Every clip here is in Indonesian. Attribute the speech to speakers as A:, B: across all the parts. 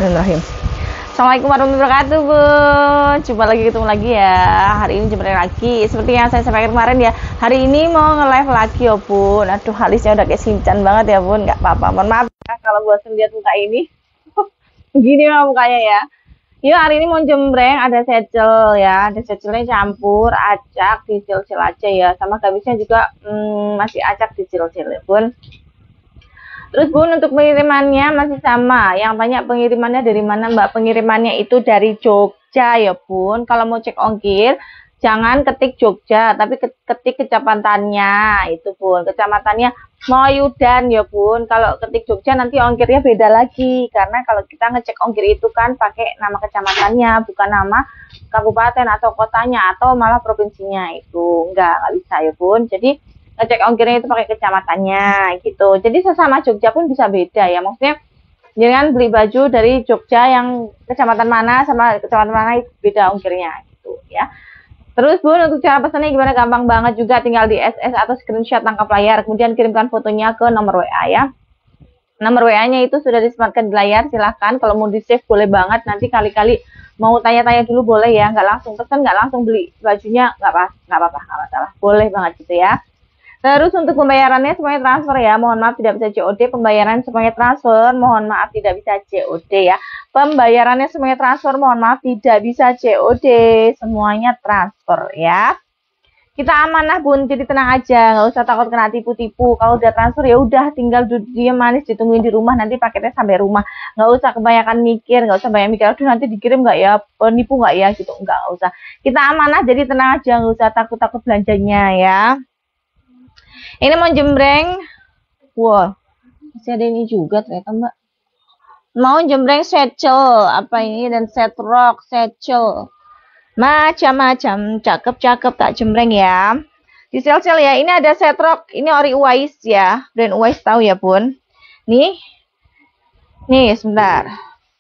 A: Bismillahirrahmanirrahim. Assalamualaikum warahmatullahi wabarakatuh, Bun. Coba ketemu lagi ya. Hari ini jumpa lagi. Seperti yang saya sampaikan kemarin ya, hari ini mau nge-live lagi ya, Bun. Aduh, alisnya udah kayak Shinchan banget ya, Bun. Nggak apa-apa. Mohon maaf ya kalau bosan lihat muka ini. Begini mah mukanya ya. Yuk, hari ini mau jembreng, ada secel ya. Ada secelnya campur, acak, dicil-cil aja ya. Sama gabisnya juga masih acak, dicil-cil ya, Bun. Terus Bun, untuk pengirimannya masih sama. Yang tanya pengirimannya dari mana, Mbak? Pengirimannya itu dari Jogja ya, Bun. Kalau mau cek ongkir, jangan ketik Jogja, tapi ketik kecamatannya. Itu, Bun. Kecamatannya Moyudan ya, Bun. Kalau ketik Jogja nanti ongkirnya beda lagi. Karena kalau kita ngecek ongkir itu kan pakai nama kecamatannya, bukan nama kabupaten atau kotanya, atau malah provinsinya itu. Nggak bisa ya, Bun. Jadi ngecek ongkirnya itu pakai kecamatannya gitu. Jadi sesama Jogja pun bisa beda ya. Maksudnya jangan beli baju dari Jogja yang kecamatan mana sama kecamatan mana itu beda ongkirnya gitu ya. Terus Bun, untuk cara pesannya gimana? Gampang banget juga, tinggal di SS atau screenshot tangkap layar, kemudian kirimkan fotonya ke nomor WA ya. Nomor WA-nya itu sudah disematkan di layar, silahkan. Kalau mau di-save boleh banget, nanti kali-kali mau tanya-tanya dulu boleh ya, nggak langsung pesan, nggak langsung beli bajunya, nggak apa-apa, nggak masalah, boleh banget gitu ya. Terus untuk pembayarannya semuanya transfer ya, mohon maaf tidak bisa COD, pembayaran semuanya transfer, mohon maaf tidak bisa COD ya. Pembayarannya semuanya transfer, mohon maaf tidak bisa COD, semuanya transfer ya. Kita amanah Bun, jadi tenang aja, nggak usah takut kena tipu-tipu. Kalau udah transfer ya udah, tinggal diam manis ditungguin di rumah, nanti paketnya sampai rumah. Nggak usah kebanyakan mikir, nggak usah banyak mikir, aduh nanti dikirim nggak ya, penipu nggak ya gitu, nggak usah. Kita amanah, jadi tenang aja, nggak usah takut-takut belanjanya ya. Ini mau jembreng, wow, masih ada ini juga ternyata Mbak. Mau jembreng secel, apa ini, dan set rock, secel, macam-macam, cakep-cakep tak jembreng ya. Di sel-sel ya, ini ada set rock, ini ori Uwais ya, brand Uwais tahu ya Bun. Nih sebentar.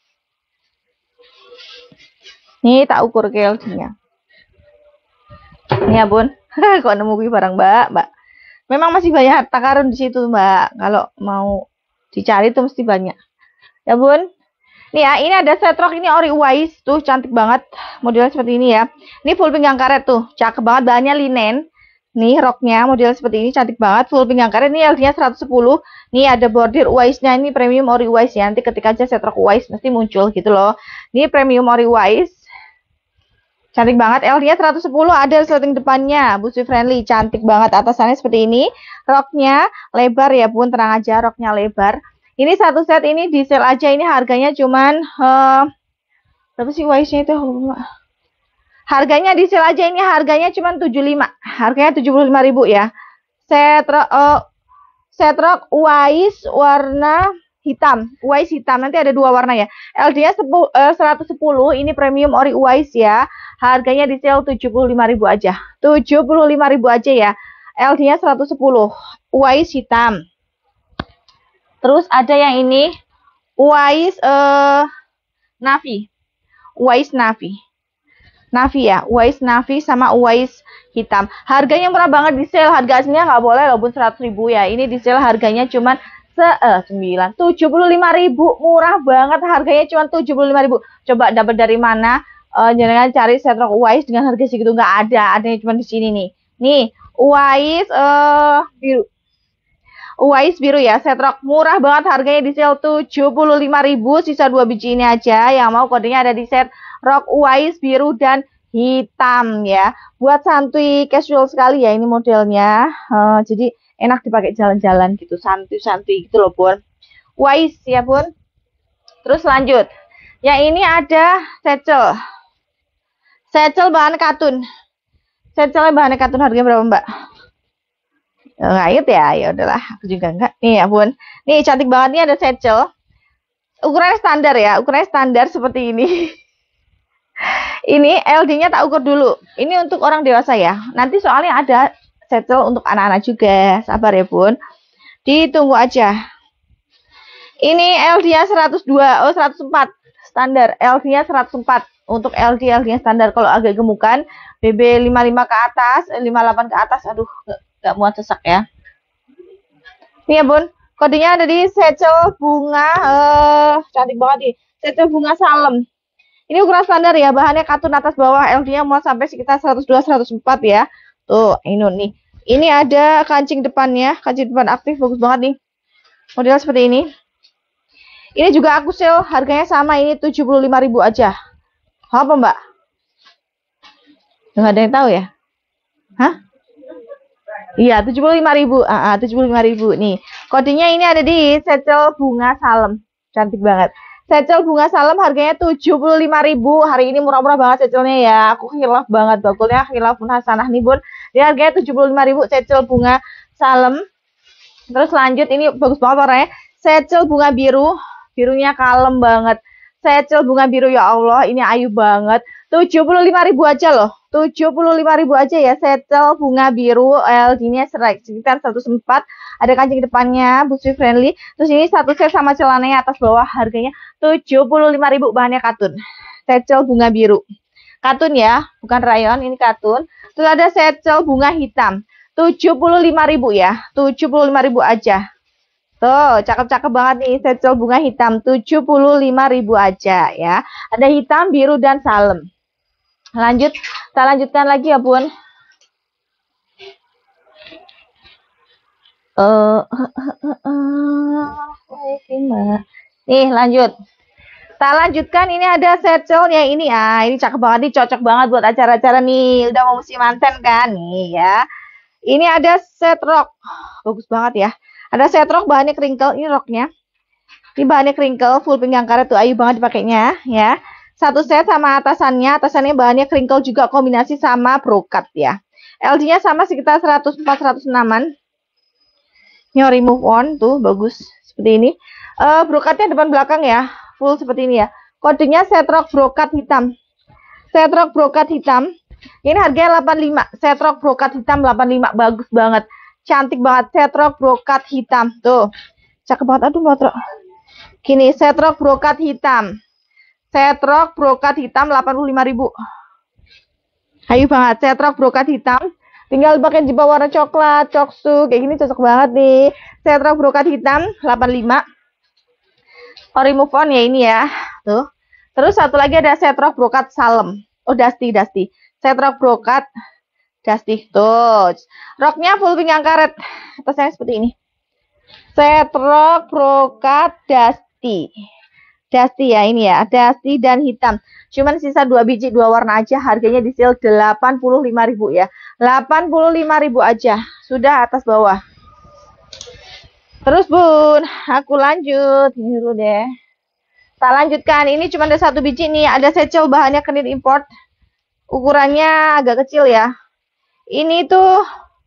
A: Nih tak ukur KLD-nya. Nih ya Bun, kok nemu barang Mbak. Memang masih banyak harta karun di situ, Mbak. Kalau mau dicari tuh mesti banyak. Ya, Bun. Nih ya, ini ada set rock, ini ori Uwais tuh, cantik banget. Modelnya seperti ini ya. Ini full pinggang karet tuh, cakep banget, bahannya linen. Nih roknya model seperti ini, cantik banget, full pinggang karet. Ini LD-nya 110. Nih ada bordir Uwaisnya, ini premium ori Uwais ya. Nanti ketik aja set rock Uwais mesti muncul gitu loh. Ini premium ori Uwais. Cantik banget, LD-nya 110, ada resleting depannya, busui friendly, cantik banget. Atasannya seperti ini, roknya lebar ya Bun, tenang aja, roknya lebar. Ini satu set ini di sale aja, ini harganya cuman berapa sih Uwaisnya itu? Harganya di sale aja, ini harganya cuman 75, harganya 75.000 ya. Set rok Uwais warna hitam, Uwais hitam, nanti ada dua warna ya. LD-nya 110, ini premium ori Uwais ya. Harganya di sale 75.000 aja. 75.000 aja ya. LD-nya 110, Uwais hitam. Terus ada yang ini Uwais Navy. Uwais Navy. Navy ya, Uwais Navy sama Uwais hitam. Harganya murah banget di sale, harga aslinya nggak boleh loh Bun, 100.000 ya. Ini di sale harganya cuman 75.000, murah banget, harganya cuma 75.000. Coba dapat dari mana? Jangan cari set rock Uwais dengan harga segitu, nggak ada, adanya cuma di sini nih. Nih Uwais biru, Uwais biru ya, set rock murah banget, harganya di sale 75.000, sisa 2 biji ini aja. Yang mau kodenya ada di set rock Uwais biru dan hitam ya. Buat santuy casual sekali ya ini modelnya. Jadi enak dipakai jalan-jalan gitu, santuy-santuy gitu loh Bun. Uwais ya Bun. Terus lanjut. Yang ini ada secel. Secel bahan katun. Secelnya bahan katun, harganya berapa Mbak? Nggak inget ya, ya udahlah, aku juga enggak. Nih ya Bun. Nih cantik banget, nih ada secel. Ukurannya standar ya, ukurannya standar seperti ini. Ini LD-nya tak ukur dulu. Ini untuk orang dewasa ya. Nanti soalnya ada secel untuk anak-anak juga. Sabar ya Bun. Ditunggu aja. Ini LD-nya 104 standar. LD-nya 104 untuk LD-nya standar. Kalau agak gemukan, BB 55 ke atas, 58 ke atas, aduh nggak muat sesak ya. Ini ya Bun. Kodenya ada di secel bunga, cantik banget nih. Secel bunga salem. Ini ukuran standar ya, bahannya katun atas bawah, LD-nya mau sampai sekitar 102-104 ya. Tuh, ini nih. Ini ada kancing depannya, kancing depan aktif, bagus banget nih. Model seperti ini. Ini juga aku sale, harganya sama, ini 75.000 aja. Apa mbak? Nggak ada yang tahu ya? Hah? Iya, 75.000. 75.000 nih. Kodenya ini ada di secel bunga salem. Cantik banget. Secel bunga salem harganya 75.000. Hari ini murah-murah banget secelnya ya. Aku khilaf banget bakulnya, khilaf pun hasanah nih bun. Dia harganya 75.000 secel bunga salem. Terus lanjut, ini bagus banget warnanya. Secel bunga biru. Birunya kalem banget. Secel bunga biru, ya Allah, ini ayu banget. 75.000 aja loh. 75.000 aja ya, secel bunga biru, LD-nya sekitar 104, ada kancing depannya, busui friendly. Terus ini satu set sama celananya atas bawah, harganya 75.000, bahannya katun. Secel bunga biru. Katun ya, bukan rayon, ini katun. Terus ada secel bunga hitam. 75.000 ya, 75.000 aja. Tuh, cakep-cakep banget nih secel bunga hitam, 75.000 aja ya. Ada hitam, biru, dan salem. Lanjut, kita lanjutkan lagi ya bun. Nih lanjut. Kita lanjutkan, ini ada secel yang ini ya. Ini cakep banget nih, cocok banget buat acara-acara nih. Udah mau musim manten kan nih ya. Ini ada set rok. Bagus banget ya. Ada set rok, bahannya crinkle, ini roknya. Ini bahannya crinkle, full pinggang karet tuh, ayu banget dipakainya ya. Satu set sama atasannya bahannya crinkle juga kombinasi sama brokat ya. LD-nya sama sekitar 104-106an. Ini remove on tuh, bagus seperti ini. Brokatnya depan belakang ya, full seperti ini ya. Kodenya setrok brokat hitam. Setrok brokat hitam. Ini harganya 85. Setrok brokat hitam 85, bagus banget. Cantik banget, setrok brokat hitam. Tuh. Cakep banget, aduh motor. Gini, setrok brokat hitam. Setrok brokat hitam 85.000. Ayo banget, setrok brokat hitam. Tinggal pakai jubah warna coklat, coksu, kayak gini cocok banget nih. Setrok brokat hitam 85. Remove on ya ini ya. Tuh. Terus satu lagi ada setrok brokat salem. Oh, dusty. Setrok brokat dusty. Tuh. Roknya full pinggang karet. Atasnya seperti ini. Setrok brokat dusty. Dusty ya ini ya, dusty dan hitam. Cuman sisa 2 biji, 2 warna aja. Harganya di sale 85.000 ya. 85.000 aja. Sudah atas bawah. Terus bun, aku lanjut. Ini dulu deh. Kita lanjutkan. Ini cuma ada 1 biji nih. Ada secel, bahannya knit import. Ukurannya agak kecil ya. Ini tuh,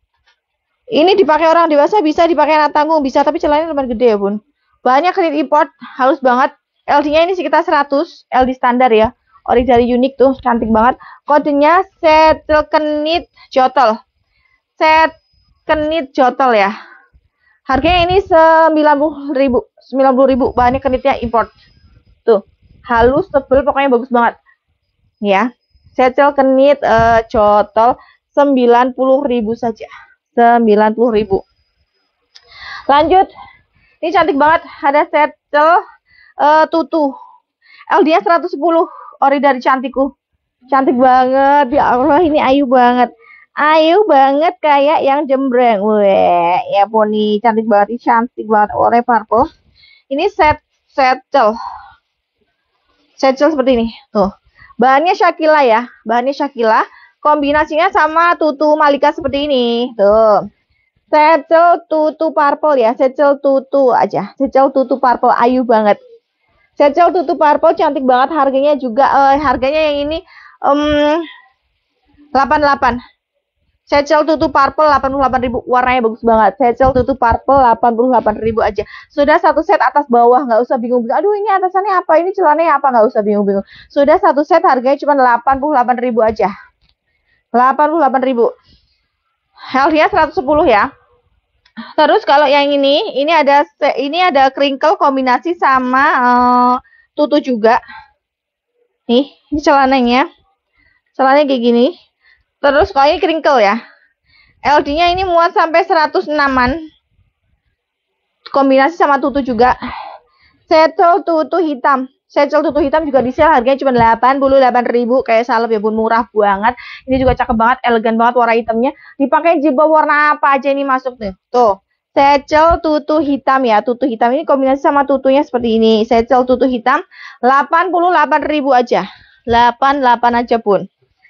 A: ini dipakai orang dewasa bisa, dipakai anak tanggung bisa. Tapi celananya lumayan gede ya bun. Bahannya knit import, halus banget. LD-nya ini sekitar 100, LD standar ya. Ori dari unik tuh, cantik banget. Kodenya set knit jotol. Set knit jotol ya. Harganya ini 90.000. 90.000, bahannya knitnya import. Tuh, halus, tebel, pokoknya bagus banget. Ya. Setel knit jotol 90.000 saja. 90.000. Lanjut. Ini cantik banget, ada setel tutu. LD-nya 110, ori dari cantikku. Cantik banget, ya Allah, ini ayu banget. Ayu banget kayak yang jembreng. Weh, ya poni, cantik banget, ini cantik banget, oranye purple. Ini setel. Setel seperti ini, tuh. Bahannya Shakila ya, bahannya Shakila. Kombinasinya sama tutu Malika seperti ini, tuh. Secel tutu purple ya, secel tutu aja. Secel tutu purple, ayu banget. Secel tutu purple cantik banget, harganya juga harganya yang ini 88. Secel tutu purple 88.000, warnanya bagus banget. Secel tutu purple 88.000 aja. Sudah satu set atas bawah, nggak usah bingung-bingung. Aduh, ini atasannya apa? Ini celananya apa? Nggak usah bingung-bingung. Sudah satu set harganya cuma 88.000 aja. 88.000. LD-nya 110 ya. Terus kalau yang ini ada crinkle kombinasi sama tutu juga. Nih, ini celananya. Celananya kayak gini. Terus kalau ini crinkle ya. LD-nya ini muat sampai 106-an. kombinasi sama tutu juga. Satchel tutu hitam. Satchel tutu hitam juga di sale, harganya cuma 88.000 kayak salep ya bun, murah banget. Ini juga cakep banget, elegan banget warna hitamnya. Dipakai jilbab warna apa aja ini masuk nih. Tuh. Satchel tutu hitam ya, tutu hitam ini kombinasi sama tutunya seperti ini. Satchel tutu hitam 88.000 aja. 88 aja pun.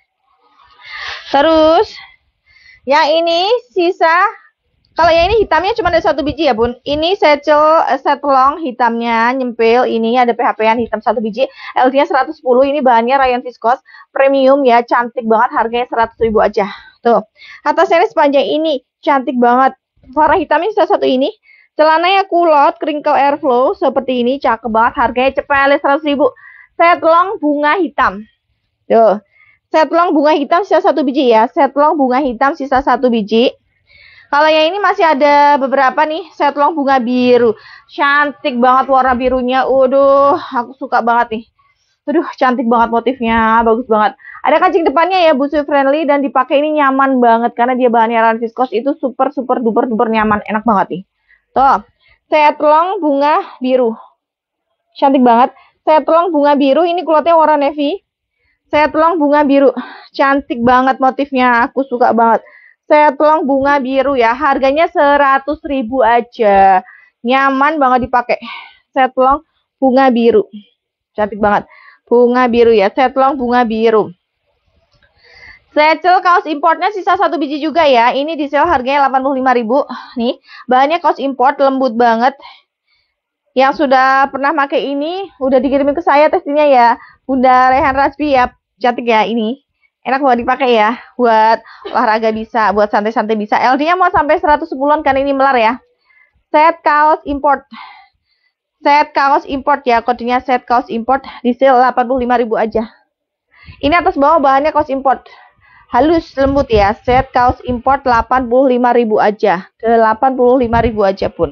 A: Terus yang ini sisa, kalau yang ini hitamnya cuma ada 1 biji ya bun. Ini satchel set long hitamnya nyempil. Ini ada PHP-an hitam 1 biji. LD-nya 110. Ini bahannya rayon viscose premium ya, cantik banget. Harganya 100.000 aja. Tuh. Atasnya ini sepanjang ini cantik banget. Warna hitamnya sisa 1 ini. Celananya kulot, crinkle airflow seperti ini, cakep banget. Harganya cepet 100.000. Set long bunga hitam. Tuh. Set long bunga hitam sisa 1 biji ya. Set long bunga hitam sisa 1 biji. Kalau yang ini masih ada beberapa nih. Set long bunga biru. Cantik banget warna birunya. Waduh, aku suka banget nih. Aduh, cantik banget motifnya. Bagus banget. Ada kancing depannya ya, busui friendly. Dan dipakai ini nyaman banget. Karena dia bahannya rayon viscose itu super duper nyaman. Enak banget nih. Tuh. Set long bunga biru. Cantik banget. Set long bunga biru. Ini kulotnya warna navy. Set long bunga biru, cantik banget motifnya, aku suka banget. Set long bunga biru ya, harganya 100.000 aja, nyaman banget dipakai. Set long bunga biru, cantik banget, bunga biru ya, set long bunga biru. Satchel kaos importnya sisa 1 biji juga ya, ini di sale harganya 85.000. Nih, bahannya kaos import, lembut banget. Yang sudah pernah pakai ini, udah dikirimin ke saya testingnya ya, Bunda Rehan Rasbi ya. Cantik ya ini, enak banget dipakai ya, buat olahraga bisa, buat santai-santai bisa. LD-nya mau sampai 110-an karena ini melar ya. Set kaos import, set kaos import ya, kodenya set kaos import, di sale 85.000 aja. Ini atas bawah bahannya kaos import, halus lembut ya. Set kaos import 85.000 aja, 85.000 aja pun.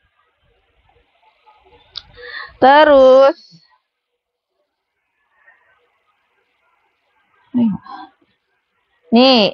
A: Terus nih,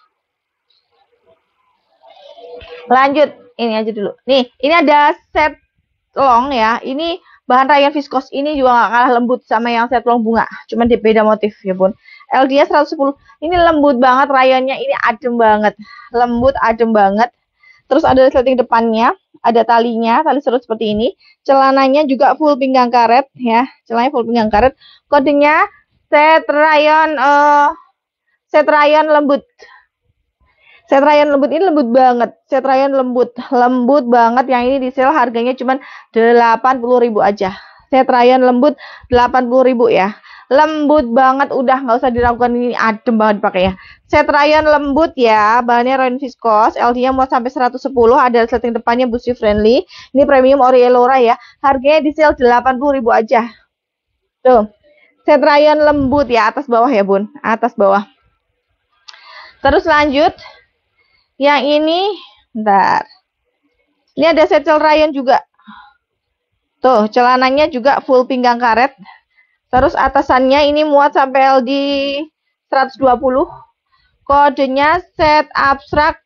A: lanjut ini aja dulu. Nih, ini ada set long ya. Ini bahan rayon viscose, ini juga gak kalah lembut sama yang set long bunga. Cuman dia beda motif ya bun. LD-nya 110. Ini lembut banget rayonnya, ini adem banget. Lembut, adem banget. Terus ada resleting depannya, ada talinya, tali serut seperti ini. Celananya juga full pinggang karet ya. Celananya full pinggang karet. Kodenya set rayon lembut. Set rayon lembut ini lembut banget. Set rayon lembut banget. Yang ini di sale harganya cuma 80.000 aja. Set rayon lembut 80.000 ya. Lembut banget, udah nggak usah diragukan, ini adem banget dipakai ya. Set rayon lembut ya, bahannya rayon viscose. LD-nya mau sampai 110, ada resleting depannya busui friendly. Ini premium ori elora ya. Harganya di sale 80.000 aja. Tuh. Set rayon lembut ya, atas bawah ya bun, atas bawah. Terus lanjut, yang ini, bentar. Ini ada satchel rayon juga. Tuh, celananya juga full pinggang karet. Terus atasannya ini muat sampai LD 120. Kodenya set abstrak,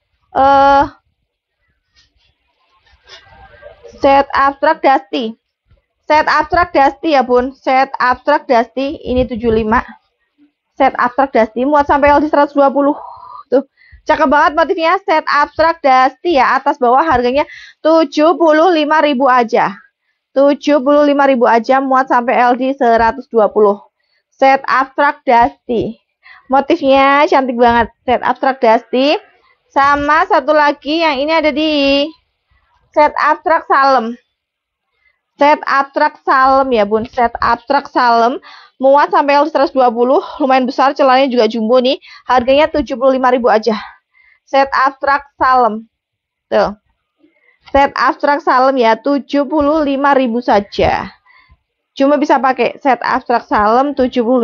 A: set abstrak dusty. Set abstrak dusty ya bun, set abstrak dusty ini 75. Set abstrak dusty muat sampai LD 120. Tuh, cakep banget motifnya, set abstrak dusty ya, atas bawah harganya 75.000 aja. 75.000 aja, muat sampai LD 120. Set abstrak dusty. Motifnya cantik banget, set abstrak dusty. Sama satu lagi yang ini ada di set abstrak salem. Set abstrak salem ya bun, set abstrak salem, muat sampai LD 120, lumayan besar, celananya juga jumbo nih, harganya 75.000 aja. Set abstrak salem, tuh, set abstrak salem ya, 75.000 saja. Cuma bisa pakai set abstrak salem 75.000.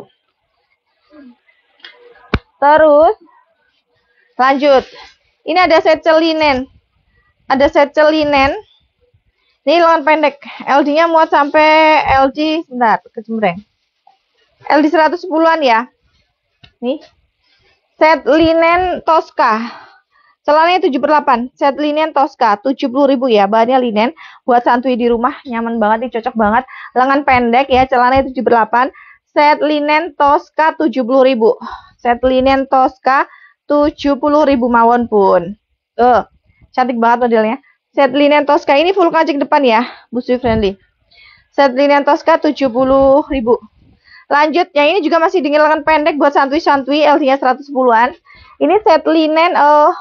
A: Terus lanjut, ini ada satchel linen, ini lengan pendek, LD-nya muat sampai LD, sebentar, kecembreng. LD 110-an ya. Nih. Set linen Tosca.
B: Celananya 7/8, set linen Tosca 70.000 ya, bahannya linen, buat santuy di rumah, nyaman banget nih, cocok banget. Lengan pendek ya, celananya 7/8, set linen Tosca 70.000. Set linen Tosca 70.000 mawon pun. Tuh, cantik banget modelnya. Set linen Tosca ini full kancing depan ya, busui friendly. Set linen Tosca 70.000. Lanjut, yang ini juga masih dengan lengan pendek buat santuy-santuy, LD-nya 110-an. Ini set linen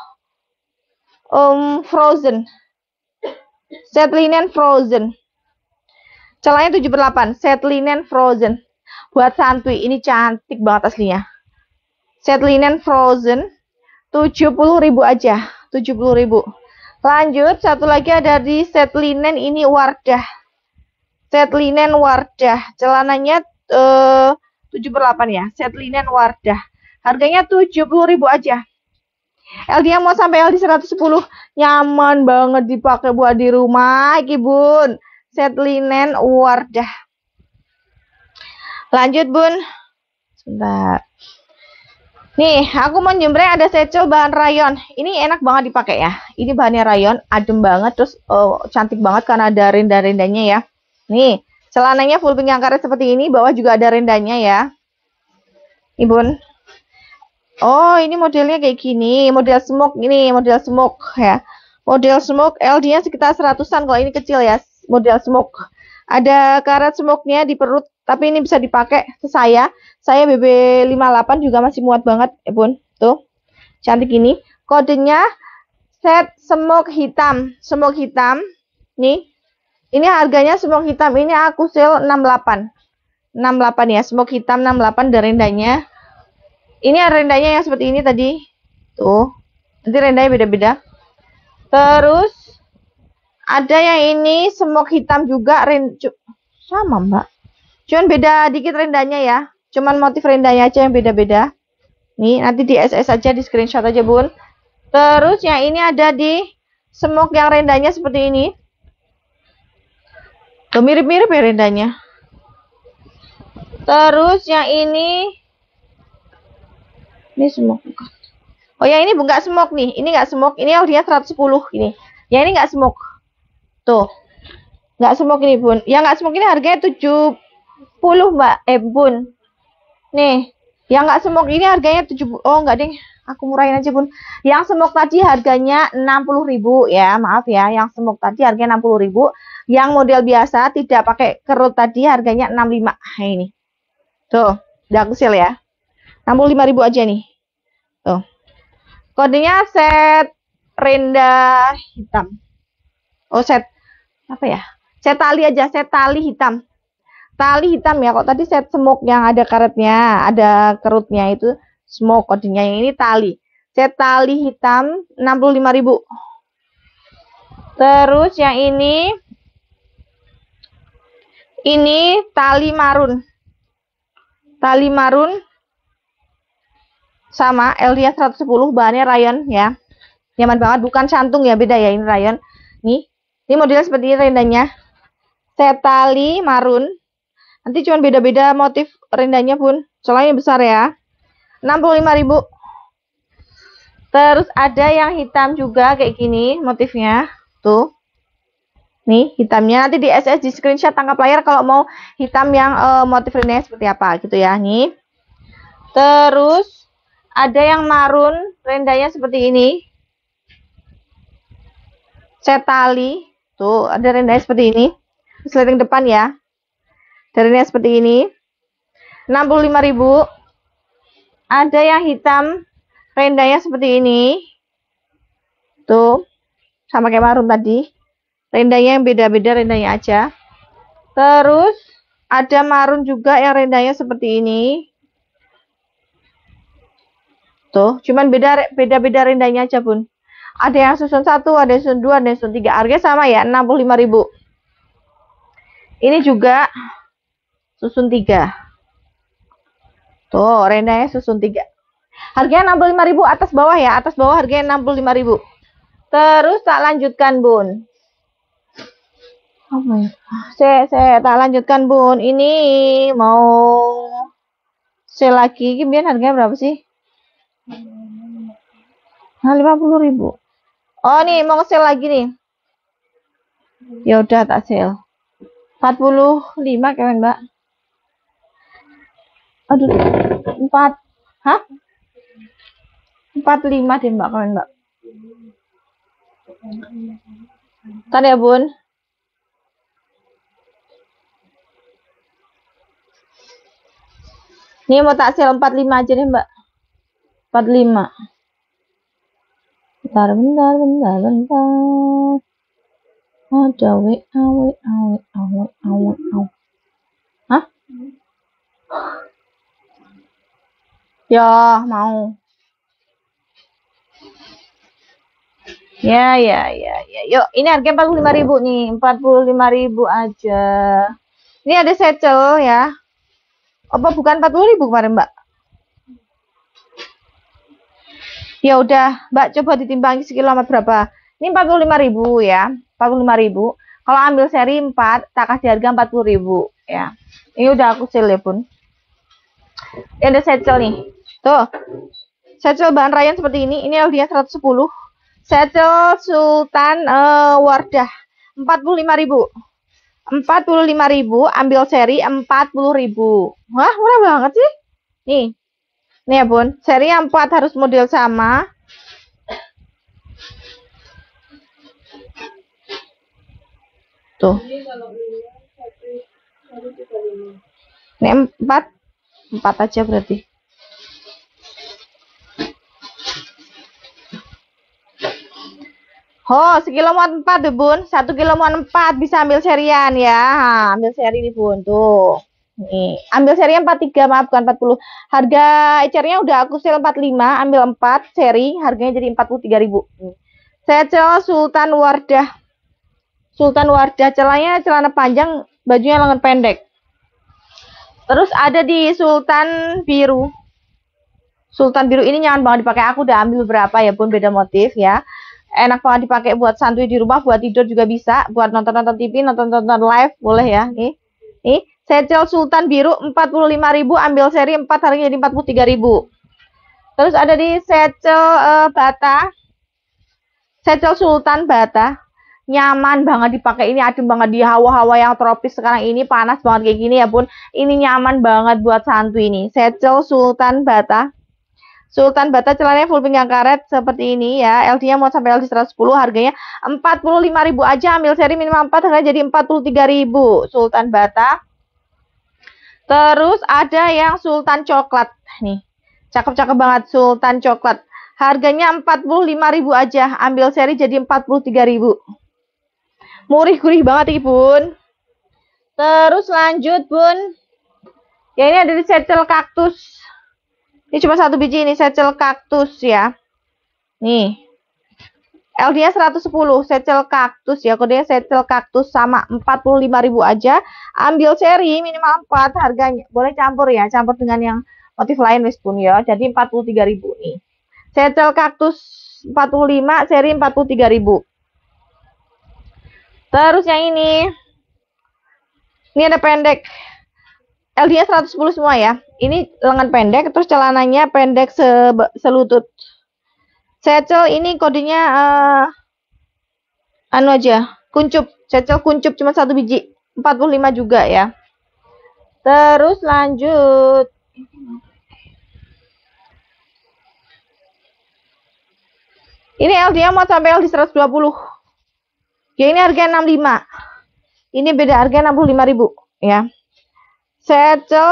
B: frozen. Set linen frozen. Celananya 7/8, set linen frozen. Buat santuy, ini cantik banget aslinya. Set linen frozen 70.000 aja, 70.000. Lanjut, satu lagi ada di set linen ini Wardah. Set linen Wardah. Celananya 7/8 ya, set linen Wardah. Harganya 70.000 aja. LD-nya mau sampai LD 110, nyaman banget dipakai buat di rumah, iki bun. Set linen Wardah. Lanjut bun. Sebentar. Nih, aku mau jembreng ada secel bahan rayon. Ini enak banget dipakai ya. Ini bahannya rayon, adem banget, terus cantik banget karena ada renda-rendanya ya. Nih, celananya full pinggang karet seperti ini, bawah juga ada rendanya ya. Nih bun. Oh, ini modelnya kayak gini, model smoke ini, model smoke ya. Model smoke LD-nya sekitar 100-an kalau ini kecil ya, model smoke. Ada karet smoke-nya di perut, tapi ini bisa dipakai ke saya. Saya BB58 juga masih muat banget, ya bun. Tuh, cantik ini. Kodenya set smoke hitam, smoke hitam. Nih, ini harganya smoke hitam ini aku sale 68. 68 ya, smoke hitam 68 dari rendanya. Ini ada rendanya yang seperti ini tadi. Tuh. Nanti rendanya beda-beda. Terus ada yang ini smoke hitam juga sama, Mbak. Cuman beda dikit rendanya ya. Cuman motif rendanya aja yang beda-beda. Nih, nanti di SS aja, di screenshot aja, Bun. Terus yang ini ada di smoke yang rendanya seperti ini. Tuh, mirip-mirip ya rendanya. Terus yang ini smoke bukan. Oh, yang ini enggak smoke nih. Ini enggak smoke. Ini LD-nya 110 ini. Yang ini enggak smoke. Tuh. Enggak smoke ini, Bun. Yang enggak smoke ini harganya 70, Mbak. Bun. Nih, yang enggak smoke ini harganya 70. Oh, enggak, Ding. Aku murahin aja, Bun. Yang smoke tadi harganya 60.000 ya. Maaf ya, yang smoke tadi harganya 60.000. Yang model biasa tidak pakai kerut tadi harganya 65. Nah, ini. Tuh, udah aku sale ya. 65.000 aja nih. Tuh. Kodenya set renda hitam. Oh, set apa ya? Set tali aja, set tali hitam. Tali hitam ya. Kok tadi set smoke yang ada karetnya, ada kerutnya itu smoke kodenya. Yang ini tali. Set tali hitam 65.000. Terus yang ini tali marun. Tali marun sama LD-nya 110, bahannya rayon ya. Nyaman banget, bukan cantung ya, beda ya, ini rayon. Nih, ini modelnya seperti ini rendanya. Set tali marun. Nanti cuma beda-beda motif rendanya pun. Soalnya besar ya. 65.000. Terus ada yang hitam juga kayak gini motifnya. Tuh. Nih, hitamnya nanti di SS di screenshot tangkap layar kalau mau hitam yang motif rendanya seperti apa gitu ya. Nih. Terus ada yang marun, rendanya seperti ini. Set tali. Tuh, ada rendanya seperti ini. Sliding depan ya. Rendanya seperti ini. 65.000. Ada yang hitam, rendanya seperti ini. Tuh. Sama kayak marun tadi. Rendanya yang beda-beda, rendanya aja. Terus ada marun juga yang rendanya seperti ini. Tuh, cuman beda-beda rendanya aja, Bun. Ada yang susun 1, ada yang susun 2, ada yang susun 3. Harganya sama ya, 65.000. Ini juga susun 3. Tuh, rendanya susun 3. Harganya 65.000 atas bawah ya, atas bawah harganya 65.000. Terus tak lanjutkan, Bun. Saya tak lanjutkan, Bun. Ini mau sale lagi. Ini biar harganya berapa sih? Nah, 50.000. Oh, nih mau sale lagi nih. Ya udah tak sale. 45 kan, Mbak? Aduh, 4. Hah? 45 deh, Mbak, kan, Mbak. Tadi ya, Bun. Nih mau tak sale 45 aja deh, Mbak. 45. Bentar. Ada Hah? Ya, mau. Ya. Yuk, ini harga 45.000 nih. 45.000 aja. Ini ada satchel ya. Apa bukan 40.000 kemarin, Mbak? Ya udah, Mbak coba ditimbangi sekilometer berapa. Ini 45.000 ya. 45.000. Kalau ambil seri 4, tak kasih harga 40.000 ya. Ini udah aku sale ya, Bun. Ini ada satchel nih. Tuh. Satchel bahan rayon seperti ini. Ini LD-nya 110. Satchel Sultan Wardah 45.000. 45.000 ambil seri 40.000. Wah, murah banget sih. Nih. Nih ya, Bun. Seri yang 4 harus model sama. Tuh. Ini 4 aja berarti. Oh, sekilo muat 4 deh, Bun. 1 kilo muat 4 bisa ambil serian ya. Nah, ambil seri nih, Bun. Tuh. Nih, ambil seri 43, maaf bukan 40. Harga ecernya udah aku sale 45, ambil 4 seri, harganya jadi 43.000. Satchel Sultan Wardah. Sultan Wardah, celananya celana panjang, bajunya lengan pendek. Terus ada di Sultan Biru. Sultan Biru ini nyaman banget dipakai. Aku udah ambil beberapa ya, Bun, beda motif ya. Enak banget dipakai buat santuy di rumah, buat tidur juga bisa, buat nonton-nonton TV, nonton-nonton live boleh ya. Nih. Nih, satchel Sultan Biru 45.000, ambil seri 4 harganya jadi 43.000. Terus ada di satchel Bata. Satchel Sultan Bata. Nyaman banget dipakai, ini adem banget di hawa-hawa yang tropis sekarang ini, panas banget kayak gini ya, Bun. Ini nyaman banget buat santuy ini. Satchel Sultan Bata. Sultan Bata celananya full pinggang karet seperti ini ya. LD-nya mau sampai LD 110, harganya 45.000 aja, ambil seri minimal 4 harganya jadi 43.000. Sultan Bata. Terus ada yang Sultan Coklat nih. Cakep-cakep banget Sultan Coklat. Harganya 45.000 aja, ambil seri jadi 43.000. Murih-gurih banget nih, Bun. Terus lanjut, Bun. Ya, ini ada di satchel kaktus. Ini cuma 1 biji, ini satchel kaktus ya. Nih. LD-nya 110, satchel kaktus ya. Kodenya satchel kaktus sama 45.000 aja. Ambil seri minimal 4 harganya. Boleh campur ya, campur dengan yang motif lain wis, Bun ya. Jadi 43.000 nih. Satchel kaktus 45, seri 43.000. Terus yang ini. Ini ada pendek. LD-nya 110 semua ya. Ini lengan pendek, terus celananya pendek selutut. Satchel ini kodenya anu aja, kuncup. Satchel kuncup cuma 1 biji, 45 juga ya. Terus lanjut. Ini LD-nya mau sampai LD 120. Ya, ini harga 65. Ini beda harga 65.000 ya. Satchel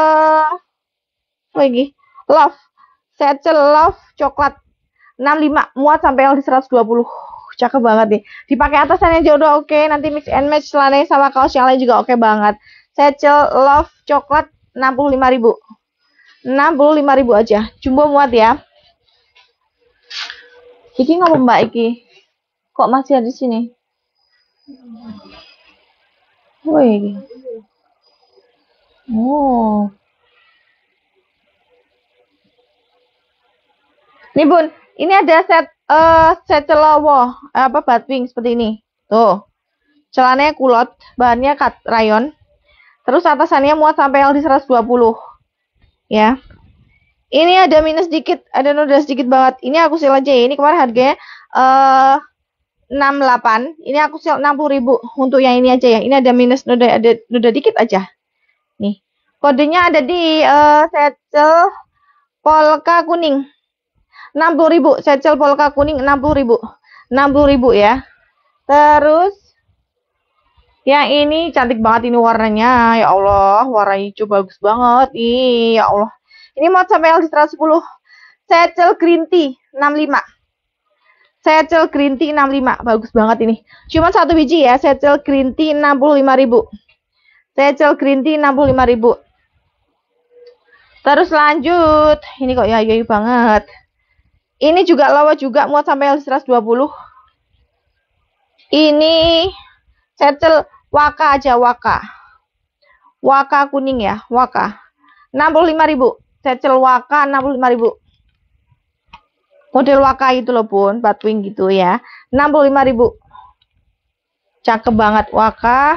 B: lagi Love. Satchel Love coklat 65 muat sampai LD 120. Cakep banget nih. Dipakai atasannya aja udah oke. Nanti mix and match celananya sama kaos yang lain juga oke banget. Satchel Love coklat 65.000. 65.000 aja. Jumbo muat ya. Iki ngapa Mbak iki? Kok masih ada di sini? Woi. Oh. Nih, Bun, ini ada satchel lowo, batwing seperti ini. Tuh. Celananya kulot, bahannya rayon. Terus atasannya muat sampai LD 120. Ya. Ini ada minus dikit, ada noda sedikit banget. Ini aku sel aja ya. Ini kemarin harganya 68. Ini aku sel 60.000 untuk yang ini aja ya. Ini ada minus noda, ada noda dikit aja. Nih. Kodenya ada di Satchel Polka kuning. 60.000. Satchel Polka kuning 60.000. 60.000 ya. Terus yang ini cantik banget ini warnanya. Ya Allah, warna hijau bagus banget. Ih, ya Allah. Ini mau sampai LD 110. Satchel Green Tea 65. Satchel Green Tea 65. Bagus banget ini. Cuma satu biji ya. Satchel Green Tea 65.000. Satchel Green Tea 65.000. Terus lanjut. Ini kok ya banget. Ini juga lawa juga muat sampai LD 120. Ini Satchel Waka aja, Waka. Waka kuning ya, Waka. 65.000. Satchel Waka 65.000. Model Waka itu loh Bun, Batwing gitu ya. 65.000. Cakep banget Waka.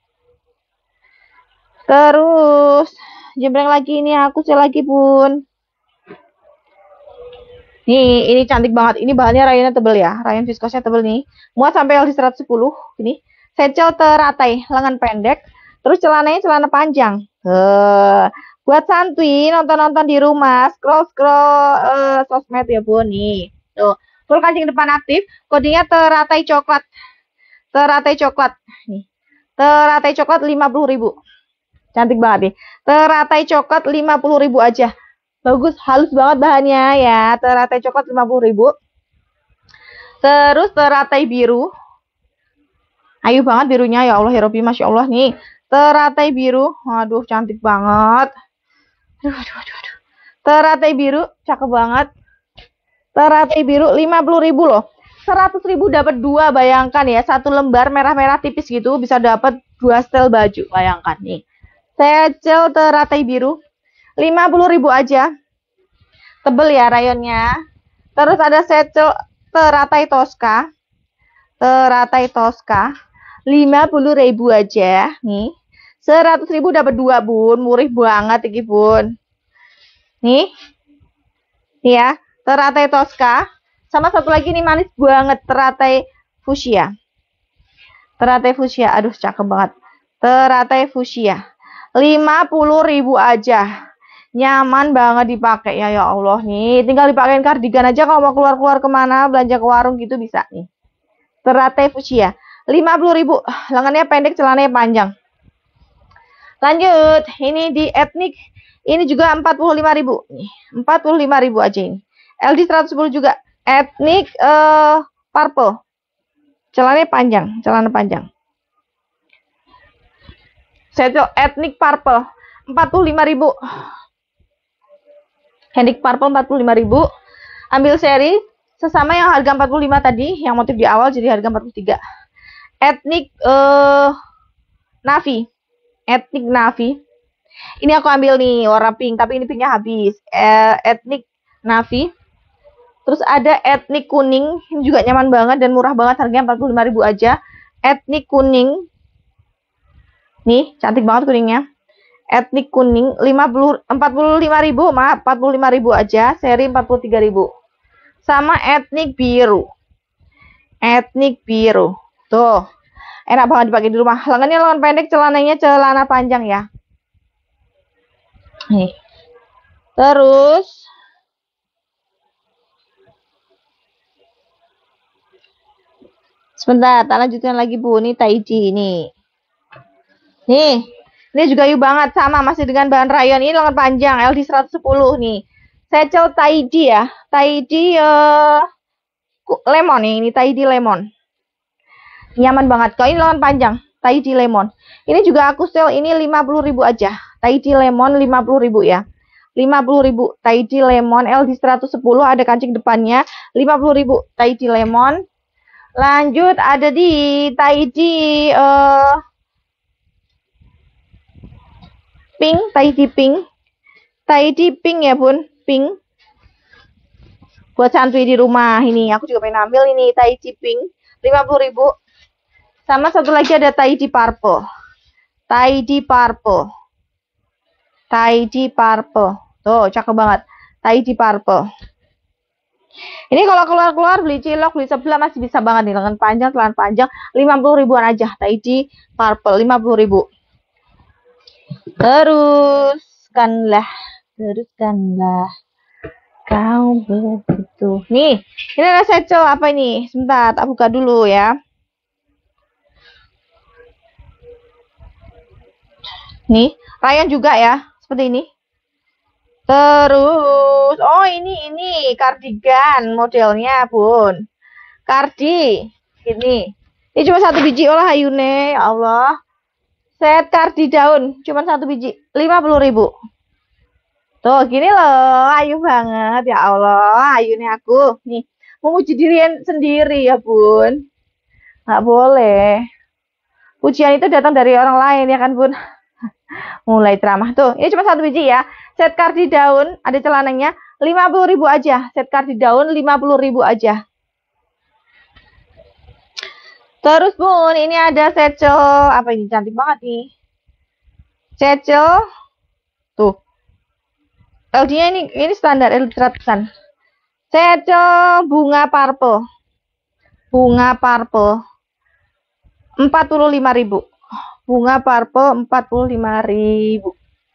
B: Terus jembreng lagi ini aku sel lagi Bun. Nih, ini cantik banget. Ini bahannya rayonnya tebel ya. Rayon viskosnya tebel nih. Muat sampai LD 110. Ini Satchel teratai, lengan pendek. Terus celananya celana panjang. Buat santuy nonton-nonton di rumah, scroll-scroll sosmed ya Bun nih. Tuh, full kancing depan aktif, kodenya teratai coklat. Teratai coklat. Nih. Teratai coklat 50.000. Cantik banget nih. Teratai coklat 50.000 aja. Bagus, halus banget bahannya ya. Teratai coklat 50.000. Terus teratai biru. Ayu banget birunya ya Allah ya Robby, Masya Allah nih. Teratai biru. Waduh, cantik banget. Aduh. Teratai biru, cakep banget. Teratai biru 50.000 loh. 100.000 dapat 2, bayangkan ya. Satu lembar merah-merah tipis gitu bisa dapat 2 setel baju, bayangkan nih. Satchel teratai biru 50.000 aja. Tebel ya rayonnya. Terus ada Satchel teratai Tosca. Teratai Tosca 50.000 aja nih. 100.000 dapat 2 Bun, murah banget iki Bun. Nih. Nih ya, teratai Tosca. Sama satu lagi nih manis banget, teratai fuchsia. Teratai fuchsia, aduh cakep banget. Teratai fuchsia 50.000 aja. Nyaman banget dipakai ya, ya Allah nih. Tinggal dipakein kardigan aja kalau mau keluar-keluar kemana, belanja ke warung gitu bisa nih. Teratai fuchsia 50.000. Lengannya pendek, celananya panjang. Lanjut, ini di etnik. Ini juga 45.000. Nih, 45.000 aja ini. LD 110 juga. Etnik purple. Celananya panjang, celana panjang. Satchel etnik purple 45.000. Etnik purple 45.000. Ambil seri sesama yang harga 45 tadi, yang motif di awal jadi harga 43. Etnik navy. Etnik navy. Ini aku ambil nih warna pink, tapi ini pinknya habis. Etnik navy. Terus ada etnik kuning, ini juga nyaman banget dan murah banget, harganya 45.000 aja. Etnik kuning. Nih, cantik banget kuningnya. Etnik kuning 45.000, maaf, 45.000 aja, seri 43.000. Sama etnik biru. Etnik biru. Tuh. Enak banget dipakai di rumah. Lengannya lengan pendek, celananya celana panjang ya. Nih. Terus sebentar, tak lanjutkan lagi Bu. Ini Taiji nih. Nih, ini juga yuk banget sama masih dengan bahan rayon. Ini lengan panjang LD 110 nih. Satchel Taiji ya. Taiji lemon nih, ini Taiji lemon. Nyaman banget. Kalau ini lengan panjang, Taiji lemon. Ini juga aku sel ini 50.000 aja. Taiji lemon 50.000 ya. 50.000 Taiji lemon LD 110, ada kancing depannya. 50.000 Taiji lemon. Lanjut ada di Taiji pink, Taiji pink. Taiji pink ya Bun, pink. Buat santuy di rumah ini. Aku juga pengen ambil ini Taiji pink 50.000. Sama satu lagi ada Taiji purple. Taiji purple. Taiji purple. Tuh, cakep banget. Tidy Purple. Ini kalau keluar-keluar beli cilok, beli sebelah masih bisa banget nih, lengan panjang, celana panjang, 50 ribuan aja. Tidy Purple 50 ribu. Teruskanlah kau begitu. Nih, ini ada seco apa ini? Sebentar, tak buka dulu ya. Nih, rayon juga ya, seperti ini. Terus, oh ini kardigan modelnya, Bun. Kardi, ini. Ini cuma satu biji, olah ayune, ya Allah. Set kardi daun, cuma satu biji, 50 ribu. Tuh, gini loh, ayu banget, ya Allah. Ayune aku, nih. Memuji diri sendiri ya, Bun. Nggak boleh. Pujian itu datang dari orang lain, ya kan, Bun? Mulai ceramah tuh. Ini cuma satu biji ya. Set kardi daun, ada celananya, 50 ribu aja. Set kardi daun 50 ribu aja. Terus Bun, ini ada secel. Apa ini? Cantik banget nih. Secel. Tuh. LD-nya ini standar LD 100-an. Secel bunga purple. Bunga purple. 45 ribu. Bunga purple 45 ribu.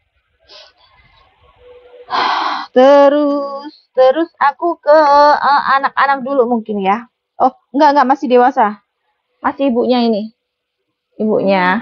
B: Terus aku ke anak-anak dulu mungkin ya. Oh, enggak masih dewasa. Masih ibunya ini. Ibunya.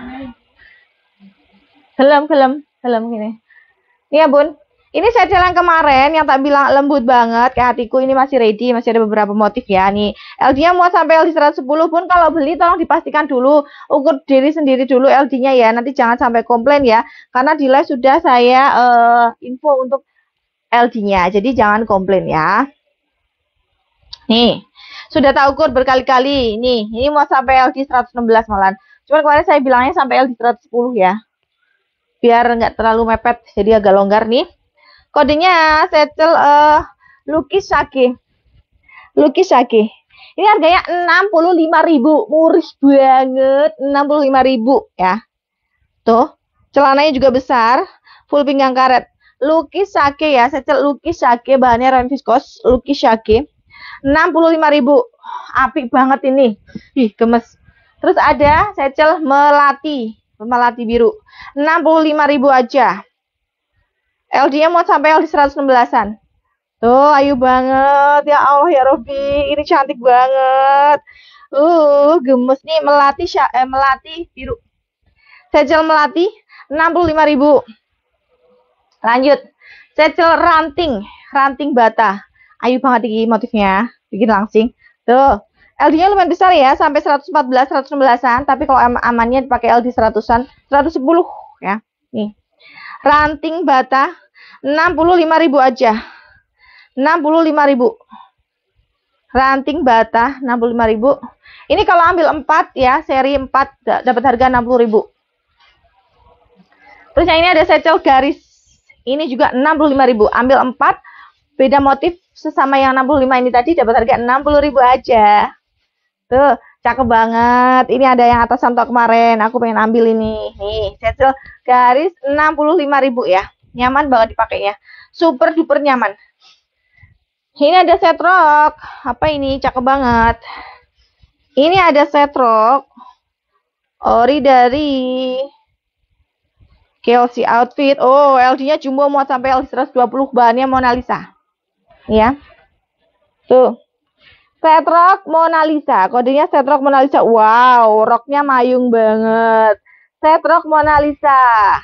B: Gelem gini. Ini ya, Bun. Ini secel yang kemarin yang tak bilang lembut banget kayak hatiku, ini masih ready, masih ada beberapa motif ya. Nih, LD-nya muat sampai LD 110 pun kalau beli tolong dipastikan dulu, ukur diri sendiri dulu LD-nya ya. Nanti jangan sampai komplain ya. Karena di live sudah saya info untuk LD-nya. Jadi jangan komplain ya. Nih, sudah tak ukur berkali-kali. Nih, ini muat sampai LD 116 malah. Cuman kemarin saya bilangnya sampai LD 110 ya. Biar nggak terlalu mepet, jadi agak longgar nih. Kodenya secel Lucky Sake. Ini harganya 65.000, murah banget, 65.000 ya. Tuh, celananya juga besar, full pinggang karet. Lucky Sake ya, secel Lucky Sake, bahannya rayon viskos, Lucky Sake. 65.000. Apik banget ini. Ih, gemes. Terus ada secel melati biru. 65.000 aja. LD-nya mau sampai LD 116-an. Tuh, ayu banget. Ya Allah ya Robby, ini cantik banget. Gemes nih melati biru. Secel melati 65.000. Lanjut. Secel ranting bata. Ayu banget ini motifnya. Bikin langsing. Tuh, LD-nya lumayan besar ya, sampai 114, 116-an. Tapi kalau amannya dipakai LD 100-an, 110 ya. Nih. Ranting bata 65.000 aja. 65.000. Ranting bata 65.000. Ini kalau ambil 4 ya, seri 4 dapat harga 60.000. Terus yang ini ada secel garis. Ini juga 65.000. Ambil 4, beda motif sesama yang 65 ini tadi dapat harga 60.000 aja. Tuh, cakep banget. Ini ada yang atasan tok kemarin. Aku pengen ambil ini. Nih, secel garis 65.000 ya. Nyaman banget dipakainya. Super duper nyaman. Ini ada set rok. Apa ini? Cakep banget. Ini ada set rok. Ori dari KLC Outfit. Oh, LD-nya jumbo muat sampai LD 120. Bahannya Mona Lisa. Ya. Tuh. Setrok Mona Lisa, kodenya setrok Mona Lisa. Wow, roknya mayung banget. Setrok Mona Lisa.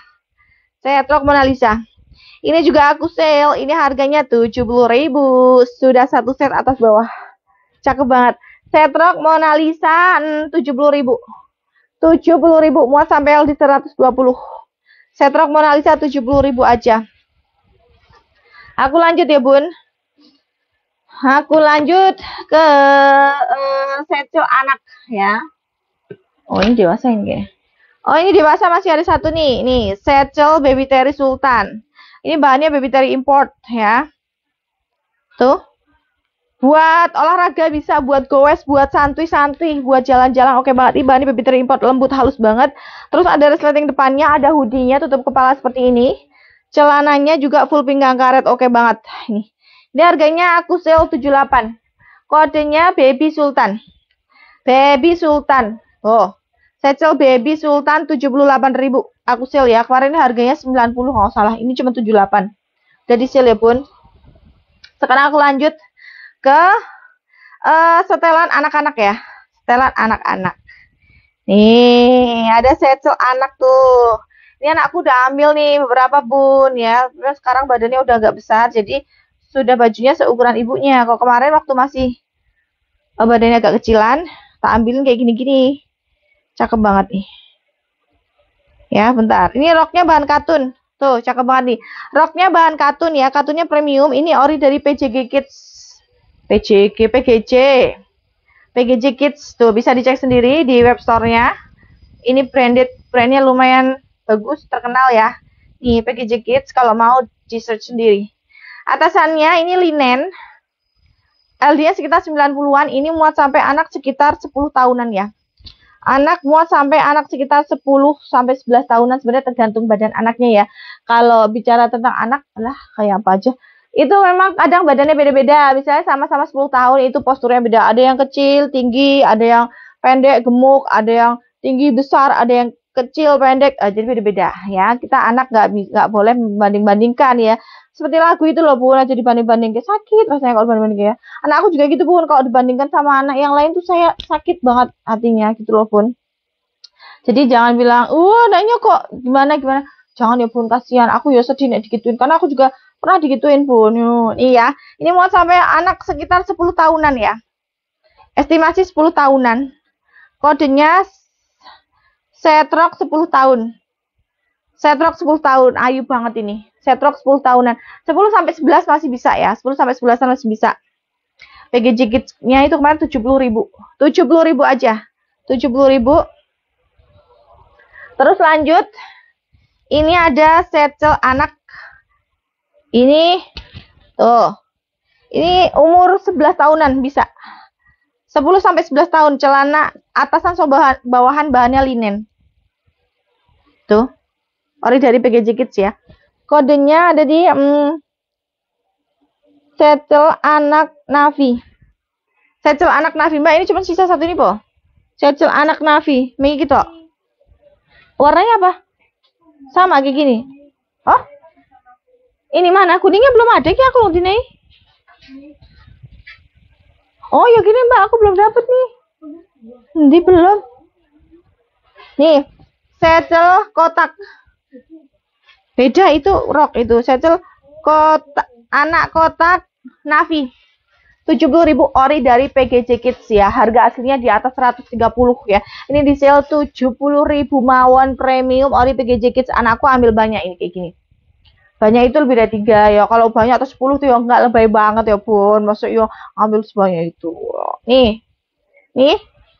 B: Ini juga aku sale. Ini harganya 70.000. Sudah satu set atas bawah. Cakep banget. Setrok Mona Lisa 70.000. 70.000 muat sampai LD 120. Setrok Mona Lisa 70.000 aja. Aku lanjut ya, Bun. Aku lanjut ke secel anak ya. Oh, ini dewasa ini kayaknya. Oh, ini dewasa masih ada satu nih. Nih, secel Baby Terry Sultan. Ini bahannya Baby Terry import ya. Tuh. Buat olahraga bisa, buat goes, buat santuy-santuy, buat jalan-jalan oke banget. Ini bahannya Baby Terry import, lembut halus banget. Terus ada resleting depannya, ada hoodie-nya tutup kepala seperti ini. Celananya juga full pinggang karet, oke banget. Ini harganya aku sale 78. Kodenya Baby Sultan. Baby Sultan. Oh, satchel Baby Sultan 78.000. Aku sale ya. Kemarin harganya 90 kalau salah. Ini cuma 78. Udah di sale ya, Bun. Sekarang aku lanjut ke setelan anak-anak ya. Setelan anak-anak. Nih, ada satchel anak tuh. Ini anakku udah ambil nih beberapa, Bun ya. Terus sekarang badannya udah agak besar, jadi sudah bajunya seukuran ibunya. Kalau kemarin waktu masih badannya agak kecilan, tak ambilin kayak gini-gini. Cakep banget nih. Ya, bentar. Ini roknya bahan katun. Tuh, cakep banget nih. Roknya bahan katun ya. Katunnya premium. Ini ori dari PJG Kids. PGJ Kids. Tuh, bisa dicek sendiri di web store-nya. Ini brandnya lumayan bagus, terkenal ya. Nih, PGJ Kids kalau mau di-search sendiri. Atasannya ini linen. LD-nya sekitar 90-an. Ini muat sampai anak sekitar 10 tahunan ya. Anak muat sampai anak sekitar 10 sampai 11 tahunan, sebenarnya tergantung badan anaknya ya. Kalau bicara tentang anak, lah kayak apa aja. Itu memang kadang badannya beda-beda. Misalnya sama-sama 10 tahun itu posturnya beda. Ada yang kecil, tinggi, ada yang pendek, gemuk, ada yang tinggi, besar, ada yang kecil, pendek, jadi beda-beda ya. Kita anak nggak boleh membanding-bandingkan ya. Seperti lagu itu loh, Bun, aja dibanding-banding kayak sakit rasanya kalau dibanding-banding ya. Anak aku juga gitu, Bun, kalau dibandingkan sama anak yang lain tuh saya sakit banget hatinya gitu loh, Bun. Jadi jangan bilang, anaknya kok gimana. Jangan ya, Bun, kasihan. Aku ya sedih nek digituin karena aku juga pernah digituin, Bun. Iya, ini mau sampai anak sekitar 10 tahunan ya. Estimasi 10 tahunan. Kodenya Setrok 10 tahun. Setrok 10 tahun, ayu banget ini. Setrok 10 tahunan. 10 sampai 11 masih bisa ya. 10 sampai 11 masih bisa. PGJ Kids-nya itu kemarin 70.000. 70.000 aja. 70.000. Terus lanjut. Ini ada satchel anak. Ini tuh. Ini umur 11 tahunan bisa. 10 sampai 11 tahun, celana atasan sama bawahan bahannya linen. Tuh. Ori dari PGJ Kids ya. Kodenya ada di satchel anak Navi. Satchel anak Navi, Mbak, ini cuma sisa satu ini, Po. Satchel anak Navi, kayak gitu. Warnanya apa? Sama kayak gini. Oh? Ini mana? Kuningnya belum ada ki aku loh nih. Oh ya gini, Mbak, aku belum dapet nih. Nanti belum. Nih, satchel kotak. Beda itu rok itu. Satchel kotak anak kotak Navi. 70.000 ori dari PGJ Kids ya. Harga aslinya di atas 130 ya. Ini di sale 70.000 mawon premium ori PGJ Kids. Anakku ambil banyak ini kayak gini. Banyak itu lebih dari 3 ya. Kalau banyak atau 10 tuh ya nggak lebay banget ya, Bun. Masuk ya ambil sebanyak itu. Nih. Nih.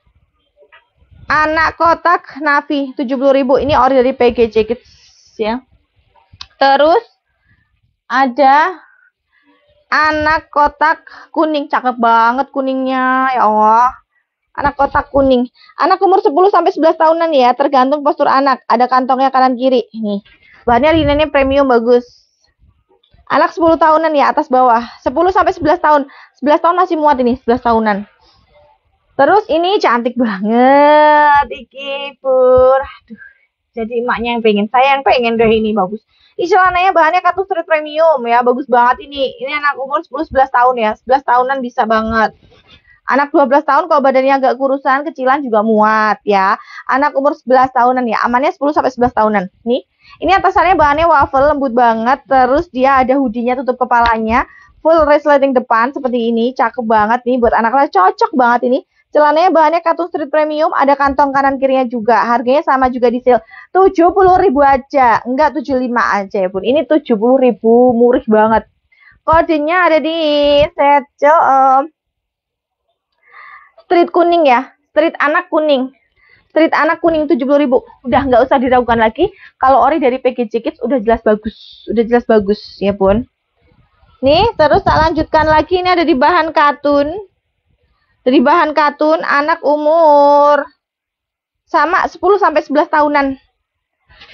B: Anak kotak Navi 70.000. Ini ori dari PGJ Kids ya. Terus ada anak kotak kuning, cakep banget kuningnya, ya Allah. Anak kotak kuning. Anak umur 10 sampai 11 tahunan ya, tergantung postur anak. Ada kantongnya kanan kiri. Nih. Bahannya linennya premium bagus. Anak 10 tahunan ya, atas bawah. 10 sampai 11 tahun. 11 tahun masih muat ini, 11 tahunan. Terus ini cantik banget iki, Pur. Aduh. Jadi emaknya yang pengen, saya yang pengen deh ini bagus. Ini celananya bahannya katun street premium ya, bagus banget ini. Ini anak umur 10-11 tahun ya, 11 tahunan bisa banget. Anak 12 tahun kalau badannya agak kurusan, kecilan juga muat ya. Anak umur 11 tahunan ya, amannya 10 sampai 11 tahunan. Nih, ini atasannya bahannya waffle, lembut banget. Terus dia ada hoodie-nya tutup kepalanya, full resleting depan seperti ini, cakep banget nih buat anak-anak, cocok banget ini. Celananya bahannya katun street premium, ada kantong kanan kirinya juga. Harganya sama juga di sale 70.000 aja, enggak 75 aja ya, Bun. Ini 70.000, murah banget. Kodenya ada di satchel street kuning ya, street anak kuning. Street anak kuning 70.000. Udah nggak usah diragukan lagi. Kalau ori dari PGJ Kids udah jelas bagus. Udah jelas bagus ya, Bun. Nih, terus tak lanjutkan lagi. Ini ada di bahan katun. Dari bahan katun anak umur sama 10 sampai 11 tahunan.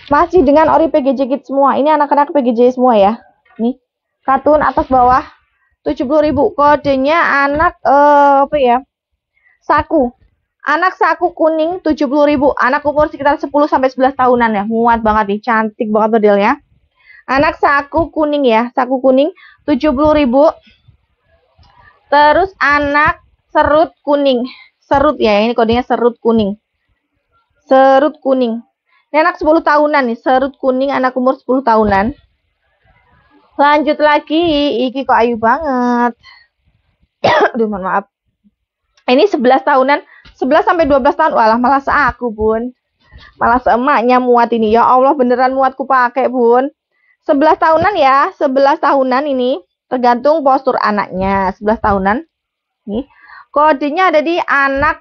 B: Masih dengan ori PGJ Kids semua. Ini anak-anak PGJ semua ya. Nih, kartun atas bawah 70.000. Kodenya anak apa ya? Saku. Anak saku kuning 70.000. Anak umur sekitar 10 sampai 11 tahunan ya. Muat banget nih, cantik banget modelnya. Anak saku kuning ya, saku kuning 70.000. Terus anak serut kuning. Serut ya, ini kodenya serut kuning. Serut kuning. Ini anak 10 tahunan nih, serut kuning anak umur 10 tahunan. Lanjut lagi, iki kok ayu banget. Aduh, mohon maaf. Ini 11 tahunan, 11 sampai 12 tahun. Walah, malah seaku, Bun. Malah seemaknya muat ini. Ya Allah, beneran muat ku pakai, Bun. 11 tahunan ya, 11 tahunan ini. Tergantung postur anaknya, 11 tahunan. Nih. Kodenya ada di anak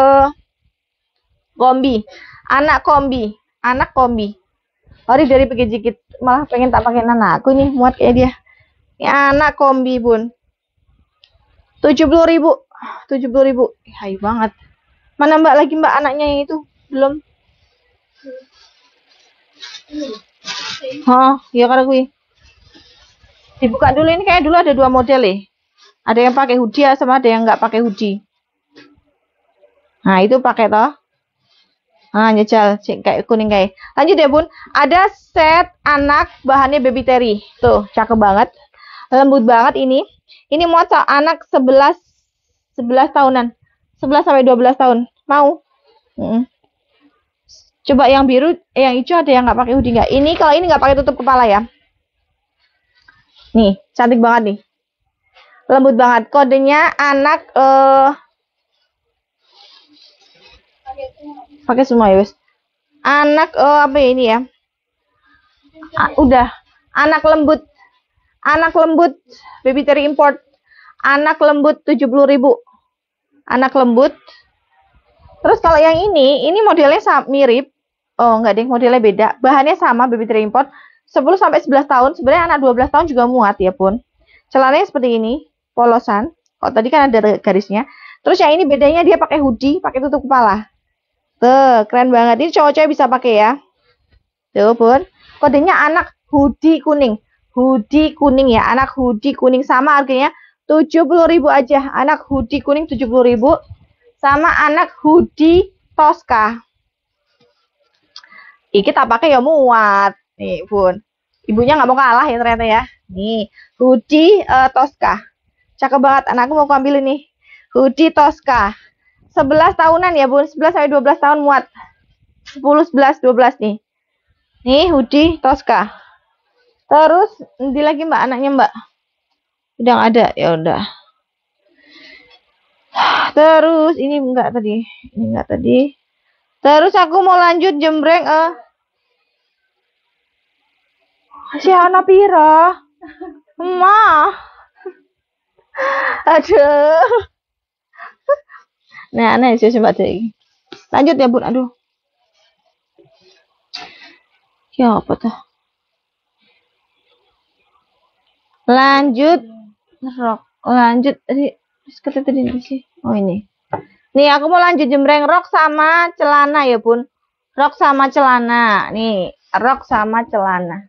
B: kombi. Anak kombi. Anak kombi. Ori dari PGJ Kids. Malah pengen tak pakai anakku nih, muat kayak dia. Ini anak kombi, Bun. 70.000. 70.000. Hai banget. Mana Mbak lagi Mbak anaknya yang itu? Belum. Oh, ya karena gue. Dibuka dulu, ini kayak dulu ada dua model ya. Ada yang pakai hoodie sama ada yang nggak pakai hoodie. Nah, itu pakai toh. Nah, nyejal kayak kuning kayak. Lanjut ya, Bun. Ada set anak bahannya baby terry. Tuh, cakep banget. Lembut banget ini. Ini muat anak 11 tahunan. 11 sampai 12 tahun. Mau? Coba yang biru, yang hijau ada yang nggak pakai hoodie nggak? Ini kalau ini nggak pakai tutup kepala ya. Nih, cantik banget nih. Lembut banget. Kodenya anak pakai semua ya, guys. Anak apa ya ini ya? Udah. Anak lembut. Anak lembut baby terry import. Anak lembut 70.000. Anak lembut. Terus kalau yang ini modelnya mirip. Oh, enggak deh, modelnya beda. Bahannya sama baby terry import. 10 sampai 11 tahun. Sebenarnya anak 12 tahun juga muat ya, Pun. Celananya seperti ini, polosan. Oh, tadi kan ada garisnya. Terus yang ini bedanya dia pakai hoodie, pakai tutup kepala. Tuh, keren banget. Ini cowok-cowok bisa pakai ya. Tuh, Pun. Kodenya anak hoodie kuning. Hoodie kuning ya, anak hoodie kuning sama harganya 70.000 aja. Anak hoodie kuning 70.000 sama anak hoodie Tosca. Iki tak pakai ya muat. Nih, Bun. Ibunya nggak mau kalah ya ternyata ya. Nih, hoodie Tosca. Cakep banget. Anakku mau ambil ini. Hoodie Tosca. 11 tahunan ya, Bun. 11 sampai 12 tahun muat. 10, 11, 12 nih. Nih, hoodie Tosca. Terus, nanti lagi Mbak anaknya Mbak. Udah ada, ya udah. Terus, ini enggak tadi. Ini enggak tadi. Terus aku mau lanjut jembreng si anak pira. Emak. Aduh. Nah, aneh sih Mbak Dek. Lanjut ya, Bun. Aduh. Ya apa tuh? Lanjut rok. Lanjut tadi tadi sih. Oh, ini. Nih, aku mau lanjut jembreng rok sama celana ya, Bun. Rok sama celana. Nih, rok sama celana.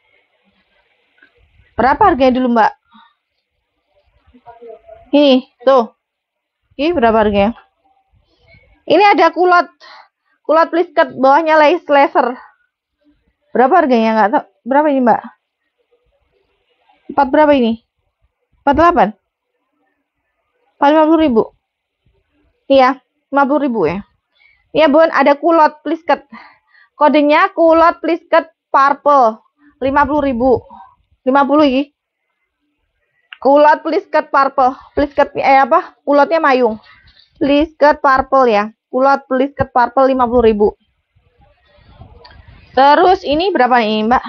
B: Berapa harganya dulu, Mbak? Ini, tuh. Ini berapa harganya? Ini ada kulot plisket, bawahnya laser. Berapa harganya? Nggak tahu. Berapa ini, Mbak? 4 berapa ini? 48? 50.000. Iya, 50.000 ya. Iya, Bun, ada kulot plisket. Kodenya kulot plisket purple. 50.000. 50 ini. Kulot plisket purple. Plisket apa? Kulotnya mayung. Plisket purple ya. Kulot plisket purple 50.000. Terus ini berapa nih, Mbak?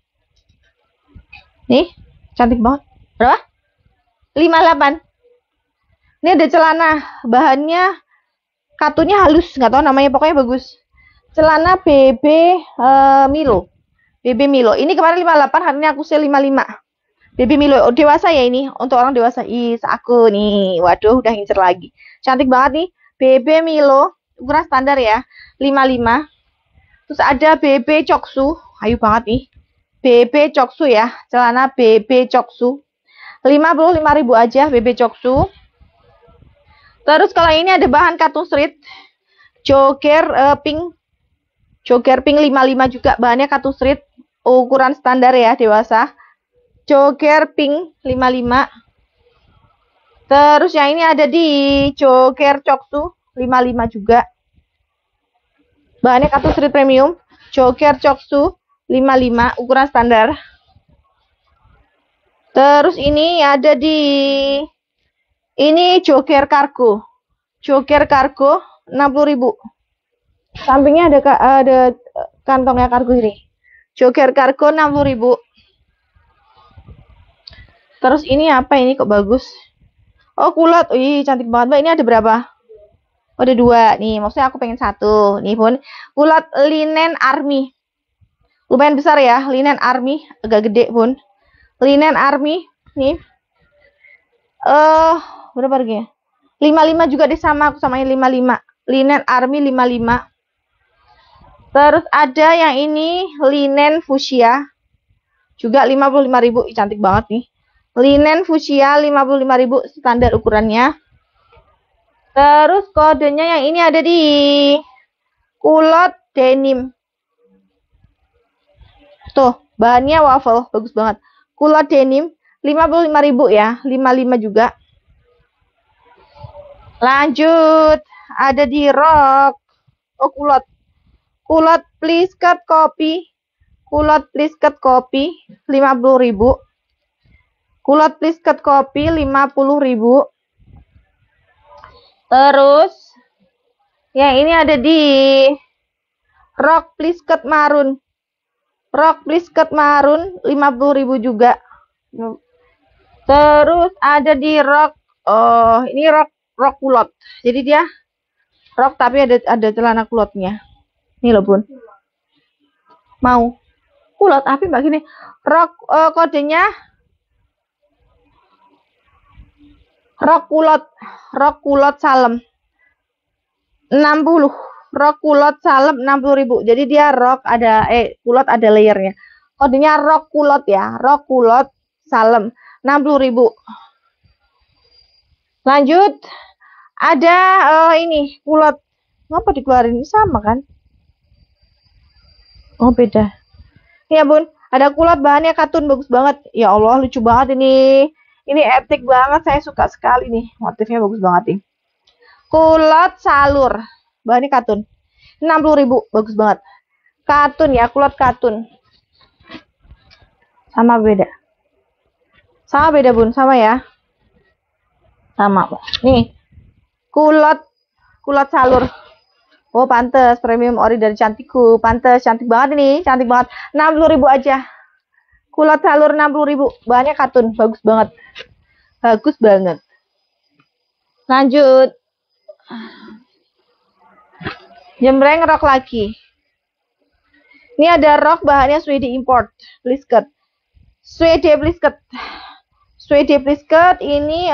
B: Nih, cantik banget. Berapa? 58. Ini ada celana, bahannya katunnya halus, nggak tahu namanya, pokoknya bagus. Celana BB Milo. BB Milo. Ini kemarin 58, hari ini aku sale 55. BB Milo dewasa ya ini, untuk orang dewasa. Is aku nih. Waduh, udah ngincer lagi. Cantik banget nih. BB Milo, ukuran standar ya. 55. Terus ada BB Choksu, ayo banget nih. BB Choksu ya, celana BB Choksu. 55.000 aja BB Choksu. Terus kalau ini ada bahan katun street, jogger pink. Jogger pink 55 juga, bahannya katun street, ukuran standar ya, dewasa. Jogger pink 55. Terus yang ini ada di jogger Choksu 55 juga. Bahannya katun street premium, jogger Choksu 55 ukuran standar. Terus ini ada di ini jogger cargo. Jogger cargo 60.000. Sampingnya ada kantongnya kargo ini. Jogger cargo 60.000. Terus ini apa ini kok bagus? Oh, kulot. Wih, cantik banget, Mbak. Ini ada berapa? Oh, ada 2. Nih, maksudnya aku pengen 1. Nih pun kulot linen army. Lumayan besar ya, linen army, agak gede pun. Linen army nih. Berapa harganya? 55 juga deh, sama aku samain 55. Linen army 55. Terus ada yang ini linen fuchsia. Juga 55.000. Cantik banget nih. Linen fuchsia 55.000 standar ukurannya. Terus kodenya yang ini ada di kulot denim. Tuh, bahannya waffle, bagus banget. Kulot denim 55.000 ya, 55 juga. Lanjut, ada di rok. Oh, kulot. Kulot plisket kopi. Kulot plisket kopi 50.000. Kulot plisket kopi 50.000. Terus yang ini ada di rok plisket marun. Rok plisket marun 50.000 juga. Terus ada di rok, ini rok kulot. Jadi dia rok tapi ada celana kulotnya. Nih loh, Bun. Mau kulot tapi Mbak gini. Rok kodenya rok kulot salem 60. Rok kulot salem 60.000. Jadi dia rok ada kulot ada layernya. Kodenya rok kulot ya, rok kulot salem 60.000. Lanjut, ada ini kulot. Ngapa dikeluarin? Sama kan? Oh, beda. Ini ya, Bun. Ada kulot bahannya katun, bagus banget. Ya Allah, lucu banget ini. Ini epic banget, saya suka sekali nih. Motifnya bagus banget nih. Kulot salur. Bahannya katun. 60.000, bagus banget. Katun ya, kulot katun. Sama beda? Sama beda, Bun, sama ya. Sama, nih. Kulot salur. Oh, pantes premium ori dari Cantikku. Pantes, cantik banget ini, cantik banget. 60.000 aja. Kulot salur 60.000. Bahannya katun, bagus banget. Bagus banget. Lanjut. Jembreng rok lagi. Ini ada rok bahannya Swede import, plisket. Swede plisket. Swede plisket ini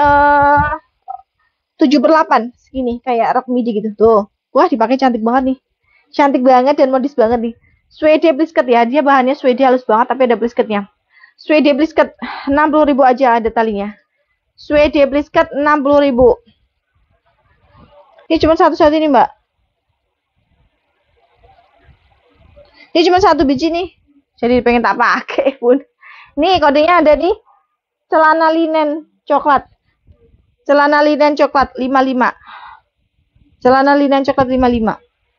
B: 7/8 segini, kayak rok midi gitu. Tuh. Wah, dipakai cantik banget nih. Cantik banget dan modis banget nih. Swede plisket ya, dia bahannya Swede halus banget tapi ada plisketnya. Swede plisket 60.000 aja ada talinya. Swede plisket 60.000. Ini cuma satu-satu ini, Mbak. Ini cuma satu biji nih. Jadi pengen tak pakai pun. Nih kodenya ada di celana linen coklat. Celana linen coklat 55. Celana linen coklat 55.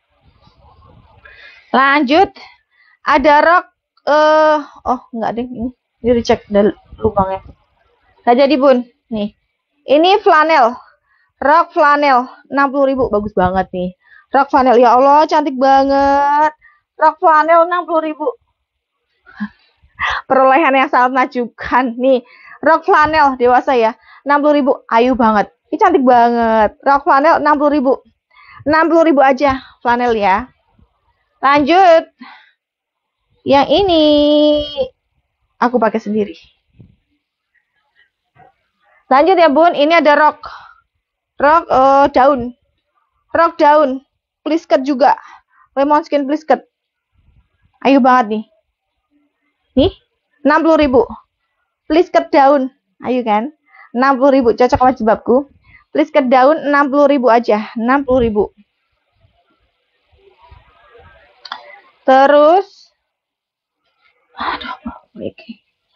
B: Lanjut. Ada rok oh enggak deh ini. Ini dicek dari lubangnya. Nah jadi, Bun. Nih. Ini flanel. Rok flanel 60.000, bagus banget nih. Rok flanel, ya Allah, cantik banget. Rok flanel 60.000. Perolehan yang sangat menakjubkan. Nih, rok flanel dewasa ya, 60.000. Ayu banget. Ini cantik banget. Rok flanel 60.000. 60.000 aja flanel ya. Lanjut. Yang ini aku pakai sendiri. Lanjut ya, Bun. Ini ada rok daun. Rok daun. Plisket juga. Lemon skin plisket. Ayo banget nih. Nih, 60.000. Please cut daun. Ayo kan? 60.000 cocok sama jilbabku. Please cut daun 60.000 aja. 60.000. Terus aduh, oke.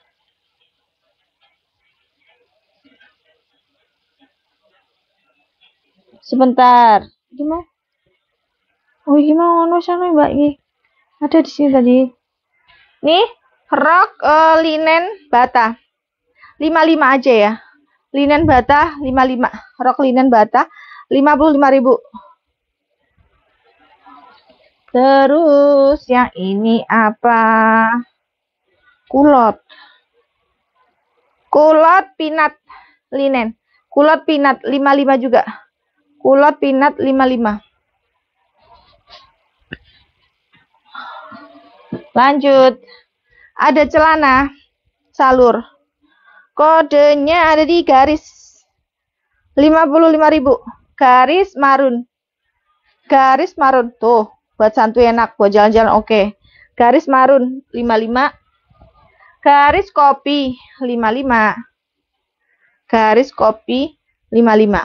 B: Sebentar. Gimana? Oh, gimana sana Mbak ini? Ada di sini tadi. Nih, rok linen bata. 55 aja ya. Linen bata 55. Rok linen bata 55.000. Terus yang ini apa? Kulot. Kulot pinat linen. Kulot pinat 55 juga. Kulot pinat 55. Lanjut. Ada celana salur. Kodenya ada di garis 55.000. Garis marun. Garis marun. Tuh, buat santuy enak, buat jalan-jalan oke. Garis marun 55. Garis kopi 55. Garis kopi 55.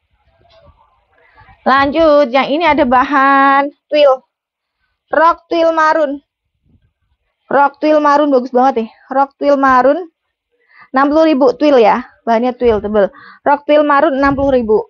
B: Lanjut, yang ini ada bahan twill. Rok twill marun. Rok twill marun bagus banget nih. Rok twill marun 60.000 twill ya. Bahannya twill tebel. Rok twill marun 60.000.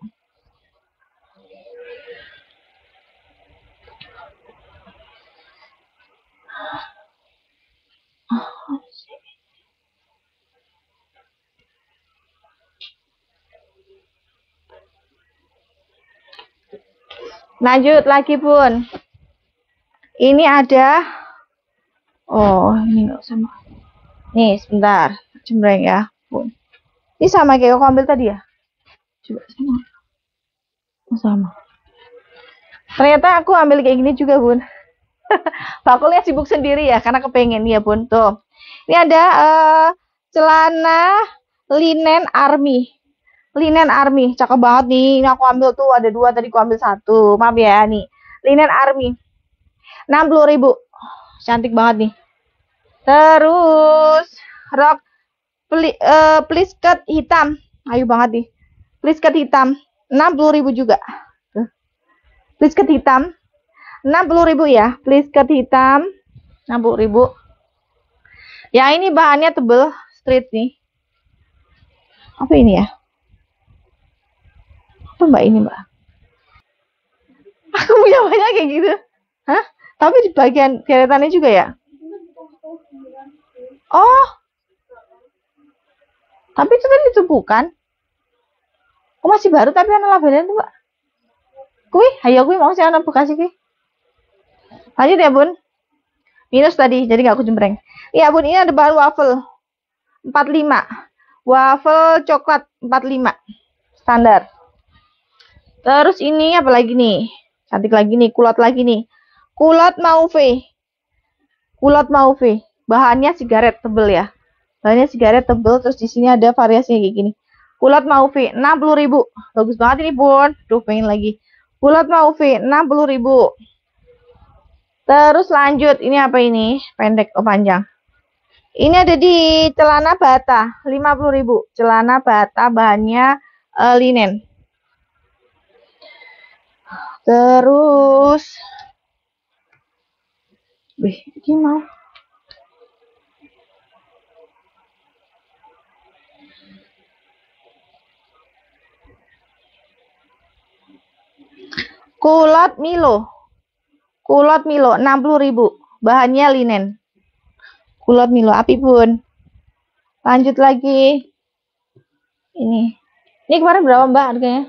B: Lanjut lagi Bun. Ini ada. Oh, ini nggak sama. Nih, sebentar. Cembreng ya, Bun. Ini sama kayak aku ambil tadi ya? Coba sama. Oh, sama. Ternyata aku ambil kayak gini juga, Bun. Bakulnya sibuk sendiri ya, karena kepengen ya, Bun. Tuh. Ini ada celana linen army. Linen army, cakep banget nih. Ini aku ambil tuh, ada 2 tadi aku ambil 1. Maaf ya, nih. Linen army. 60.000. Cantik banget nih. Terus rok please cut hitam. Ayo banget nih. Please cut hitam 60.000 juga. Please cut hitam 60.000 ya. Please cut hitam 60.000. Ya ini bahannya tebel, straight nih. Apa ini ya? Apa Mbak ini Mbak? Aku punya banyak kayak gitu. Hah? Tapi di bagian deretannya juga ya? Oh. Tapi itu tadi ditumpukan. Oh masih baru tapi ana labelnya tuh, Mbak. Kui, ayo kui mau sih ana bekasi kui. Lanjut ya, Bun. Minus tadi, jadi nggak aku jembreng. Iya, Bun, ini ada bahan waffle. 45. Waffle coklat 45. Standar. Terus ini apa lagi nih? Cantik lagi nih, kulot lagi nih. Kulot mauve. Kulot mauve. Bahannya sigaret tebel ya. Bahannya sigaret tebel, terus di sini ada variasinya kayak gini. Kulot mauve 60.000. Bagus banget ini, Bun. Duh, pengen lagi. Kulot mauve 60.000. Terus lanjut, ini apa ini? Pendek oh panjang. Ini ada di celana bata 50.000. Celana bata bahannya linen. Terus gimana? Kulot Milo. Kulot Milo 60.000. Bahannya linen. Kulot Milo api, Bun. Lanjut lagi. Ini kemarin berapa, Mbak, harganya?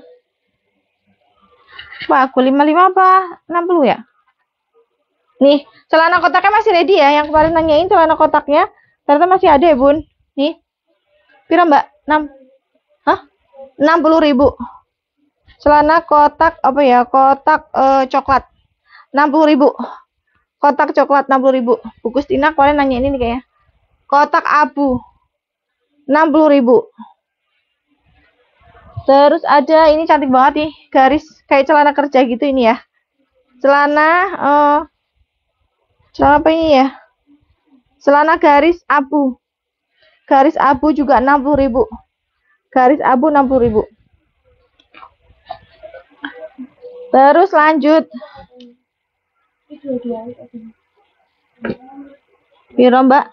B: Pak, aku 55 apa 60 ya? Nih, celana kotaknya masih ready ya. Yang kemarin nanyain celana kotaknya, ternyata masih ada ya, Bun. Nih. Pira, Mbak? 60.000. Celana kotak apa ya? Kotak coklat. 60.000. Kotak coklat 60.000. Bukus Tina kemarin nanya ini nih kayaknya. Kotak abu 60.000. Terus ada ini cantik banget nih, garis kayak celana kerja gitu ini ya. Celana Celana apa ini ya? Celana garis abu. Garis abu juga 60.000. Garis abu 60.000. Terus lanjut. Piro, Mbak?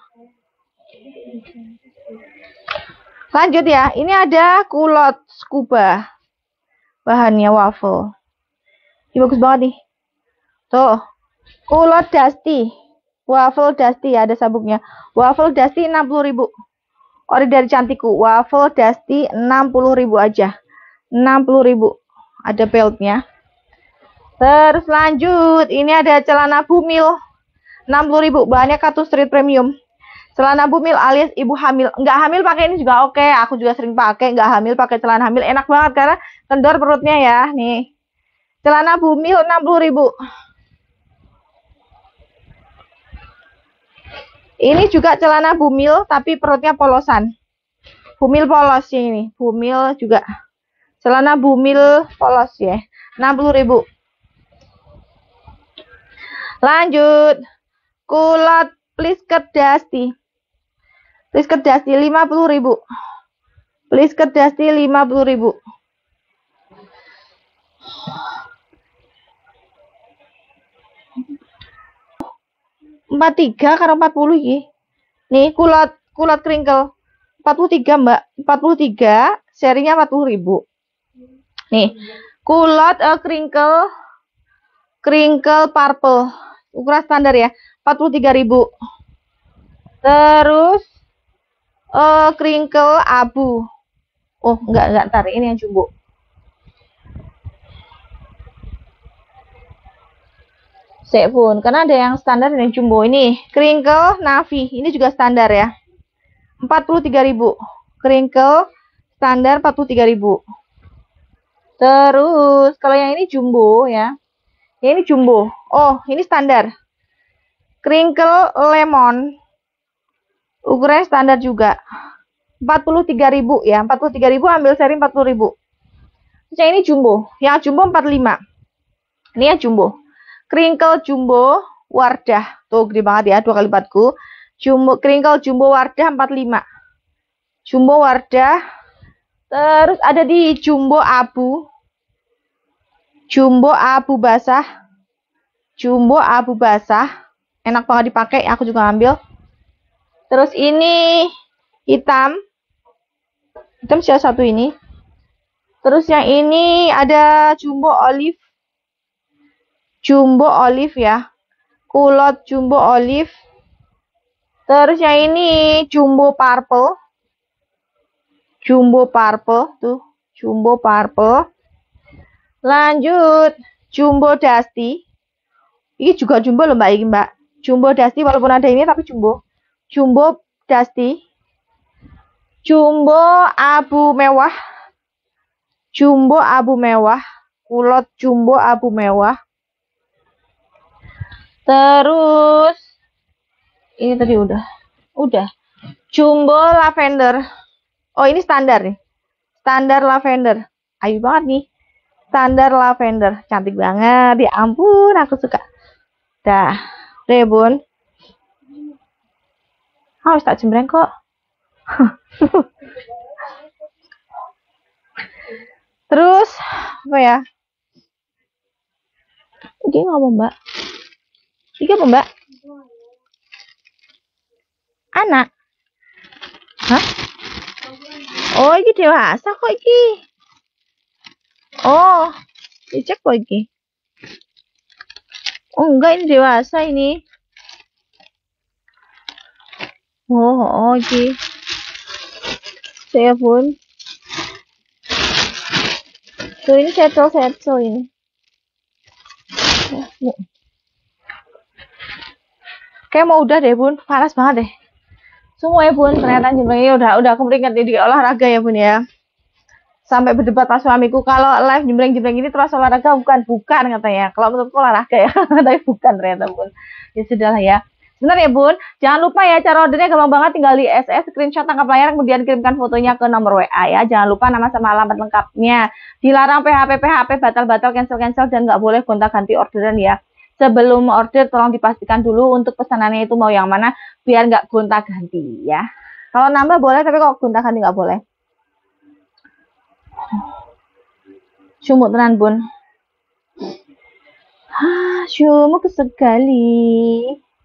B: Lanjut ya. Ini ada kulot scuba. Bahannya waffle. Ini bagus banget nih. Tuh. Kulot Dusty. Waffle Dusty ya, ada sabuknya. Waffle Dusty 60.000. Ori dari Cantikku. Waffle Dusty 60.000 aja. 60.000. Ada beltnya. Terus lanjut, ini ada celana Bumil 60.000, bahannya Katu Street Premium. Celana Bumil alias ibu hamil. Nggak hamil pakai ini juga oke. Aku juga sering pakai. Nggak hamil pakai celana hamil enak banget karena kendor perutnya ya. Nih, celana Bumil 60.000. Ini juga celana Bumil tapi perutnya polosan. Bumil polos ya ini. Bumil juga. Celana Bumil polos ya. 60.000. Lanjut, kulot Plisker Dusty. Plisker Dusty 50.000. Plisker Dusty 50.000. 43 karo 40 iki. Nih, kulot crinkle 43, Mbak. 43, serinya 40.000. Nih, kulot crinkle purple. Ukuran standar ya, 43.000. Terus crinkle abu. Oh, enggak, ntar ini yang jumbo. Pun, karena ada yang standar dan yang jumbo. Ini crinkle navy, ini juga standar ya. 43.000. Crinkle standar 43.000. Terus kalau yang ini jumbo ya. Ini jumbo. Oh, ini standar. Crinkle lemon. Ukurannya standar juga. 43.000 ya. 43.000 ambil seri 40.000. Terus yang ini jumbo. Yang jumbo 45. Ini yang jumbo. Crinkle jumbo Wardah. Tuh gede banget ya, 2 kali lipatku. Jumbo crinkle jumbo Wardah 45. Jumbo Wardah. Terus ada di jumbo abu. Jumbo abu basah. Jumbo abu basah. Enak banget dipakai, aku juga ambil. Terus ini hitam. Hitam salah satu ini. Terus yang ini ada jumbo olive. Jumbo olive ya. Kulot jumbo olive. Terus yang ini jumbo purple. Jumbo purple tuh, jumbo purple. Lanjut, jumbo dusty. Ini juga jumbo loh Mbak, ini Mbak. Jumbo dusty walaupun ada ini tapi jumbo. Jumbo dusty. Jumbo abu mewah. Jumbo abu mewah. Kulot jumbo abu mewah. Terus ini tadi udah. Jumbo lavender. Oh, ini standar nih. Standar lavender. Ayu banget nih. Standar lavender. Cantik banget. Ya ampun, aku suka. Dah. Udah ya, Bun. Harus tak jembreng kok. Terus, apa ya? Ini ngomong, Mbak. Ini apa, Mbak? Anak. Hah? Oh, ini dewasa kok ini. Oh, dicek kok ini. Oh, enggak, ini dewasa ini. Oh, ini. Saya pun. Tuh, ini settle ini. Kayak mau udah deh, Bun. Panas banget deh. Semua ya, Bun. Ternyata jembrengnya udah aku keringat di olahraga ya, Bun ya. Sampai berdebat pas suamiku kalau live jembreng ini terus olahraga, bukan katanya. Kalau menurutku olahraga ya, tapi bukan ternyata, Bun. Ya sudahlah ya. Benar ya, Bun. Jangan lupa ya, cara ordernya gampang banget, tinggal di SS, screenshot tangkap layar, kemudian kirimkan fotonya ke nomor WA ya. Jangan lupa nama sama alamat lengkapnya. Dilarang PHP, batal-batal, cancel, dan nggak boleh gonta-ganti orderan ya.
A: sebelum order tolong dipastikan dulu untuk pesanannya itu mau yang mana biar nggak gonta-ganti ya. Kalau nambah boleh tapi kalau gonta-ganti nggak boleh. Sumuk tenan bun. Sumuk sekali.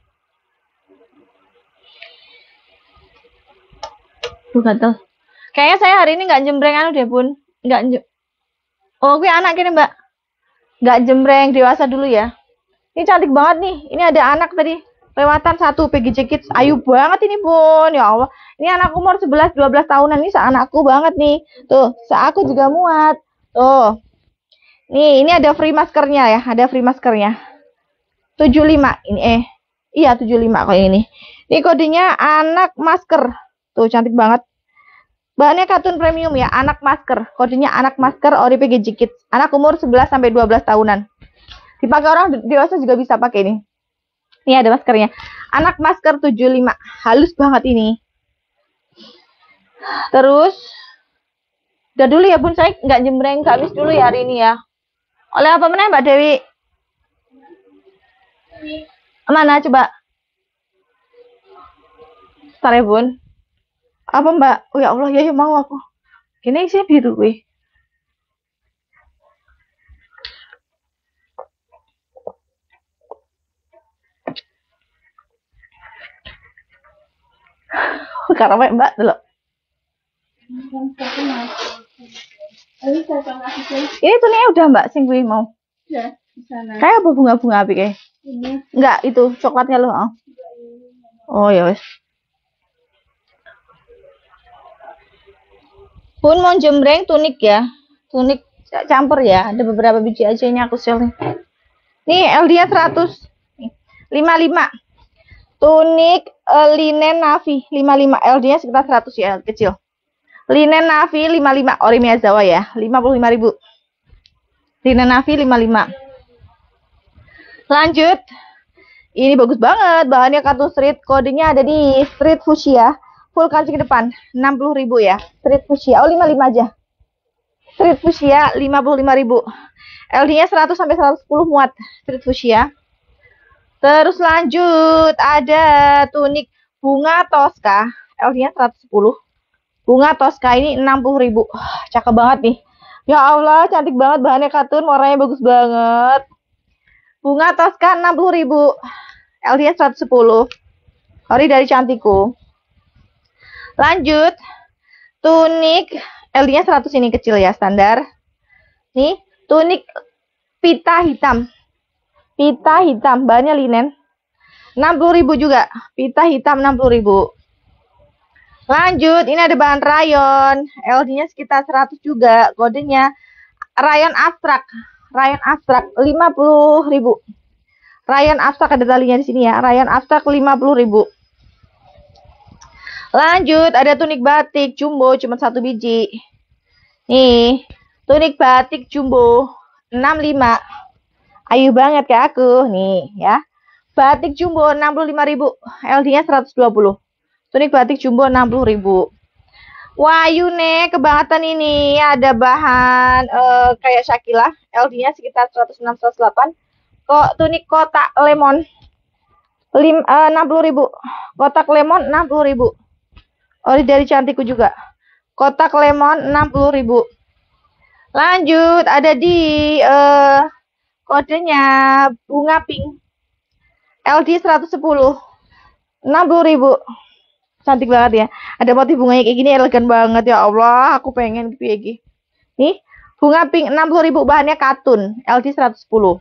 A: Gatel. Kayaknya saya hari ini nggak jembreng anu deh bun. Oh gue anak gini mbak. Nggak jembreng dewasa dulu ya. Ini cantik banget nih. Ini ada anak tadi lewatan satu PGJ Kids. Ayu banget ini bun. Ya Allah. Ini anak umur 11-12 tahunan. Ini seanakku banget nih. Tuh, seaku juga muat. Tuh. Nih, ini ada free maskernya ya. Ada free maskernya. 75. Ini iya 75 kayak ini. Ini kodenya anak masker. Tuh, cantik banget. Bahannya katun premium ya, anak masker. Kodenya anak masker ori PGJ Kids. Anak umur 11-12 tahunan. Dipakai orang dewasa juga bisa pakai ini. Ini ada maskernya. Anak masker 75. Halus banget ini. Terus udah dulu ya bun, saya nggak jembreng gamis dulu ya hari ini ya. Oleh apa mana Mbak Dewi? Mana coba? Bentar ya bun. Apa Mbak? Oh ya Allah ya mau aku. Gini sih biru wih. Karena Mbak dulu. Ini tuh nih udah Mbak sing gue mau.
C: Ya, di sana.
A: Kayak apa bunga-bunga api kayak?
C: Ini
A: Enggak, itu coklatnya loh. Oh ya wes. Pun mau jembreng tunik ya. Tunik campur ya. Ada beberapa biji aja ini aku share nih. Nih LD-nya 100. Nih, 55. Tunik linen navy 55. LD-nya sekitar 100 ya, kecil. Linen navy 55 ori Miyazawa ya. 55.000. Linen navy 55. Lanjut. Ini bagus banget. Bahannya katun street. Kodenya ada di street fuchsia. Full kancing depan 60.000 ya. Street fuchsia. Oh 55 aja. Street fuchsia 55.000. LD-nya 100 sampai 110 muat. Street fuchsia. Terus lanjut ada tunik bunga Tosca. LD-nya 110. Bunga Tosca ini 60.000. Cakep banget nih. Ya Allah, cantik banget bahannya katun, warnanya bagus banget. Bunga Tosca 60.000. LD-nya 110. Ori dari cantiku. Lanjut, tunik LD-nya 100 ini kecil ya, standar. Nih, tunik pita hitam. Pita hitam, bahannya linen. 60.000 juga. Pita hitam 60.000. Lanjut, ini ada bahan rayon. LD-nya sekitar 100 juga. Kodenya rayon abstrak. Rayon abstrak 50.000. Rayon abstrak ada talinya di sini ya. Rayon abstrak 50.000. Lanjut, ada tunik batik jumbo cuma 1 biji. Nih, tunik batik jumbo 65. Ayu banget kayak aku nih ya. Batik jumbo 65.000. LD-nya 120. Tunik batik jumbo 60.000. Wayu nih, kebangetan ini. Ada bahan kayak Shakila. LD-nya sekitar 106-108. Kok tunik kotak lemon 60.000. Kotak lemon 60.000. Ori dari cantiku juga. Kotak lemon 60.000. Lanjut, ada di kodenya bunga pink. LD 110. 60.000. Cantik banget ya. Ada motif bunganya kayak gini, elegan banget ya Allah. Aku pengen gitu ya. Nih, bunga pink 60.000, bahannya katun. LD 110.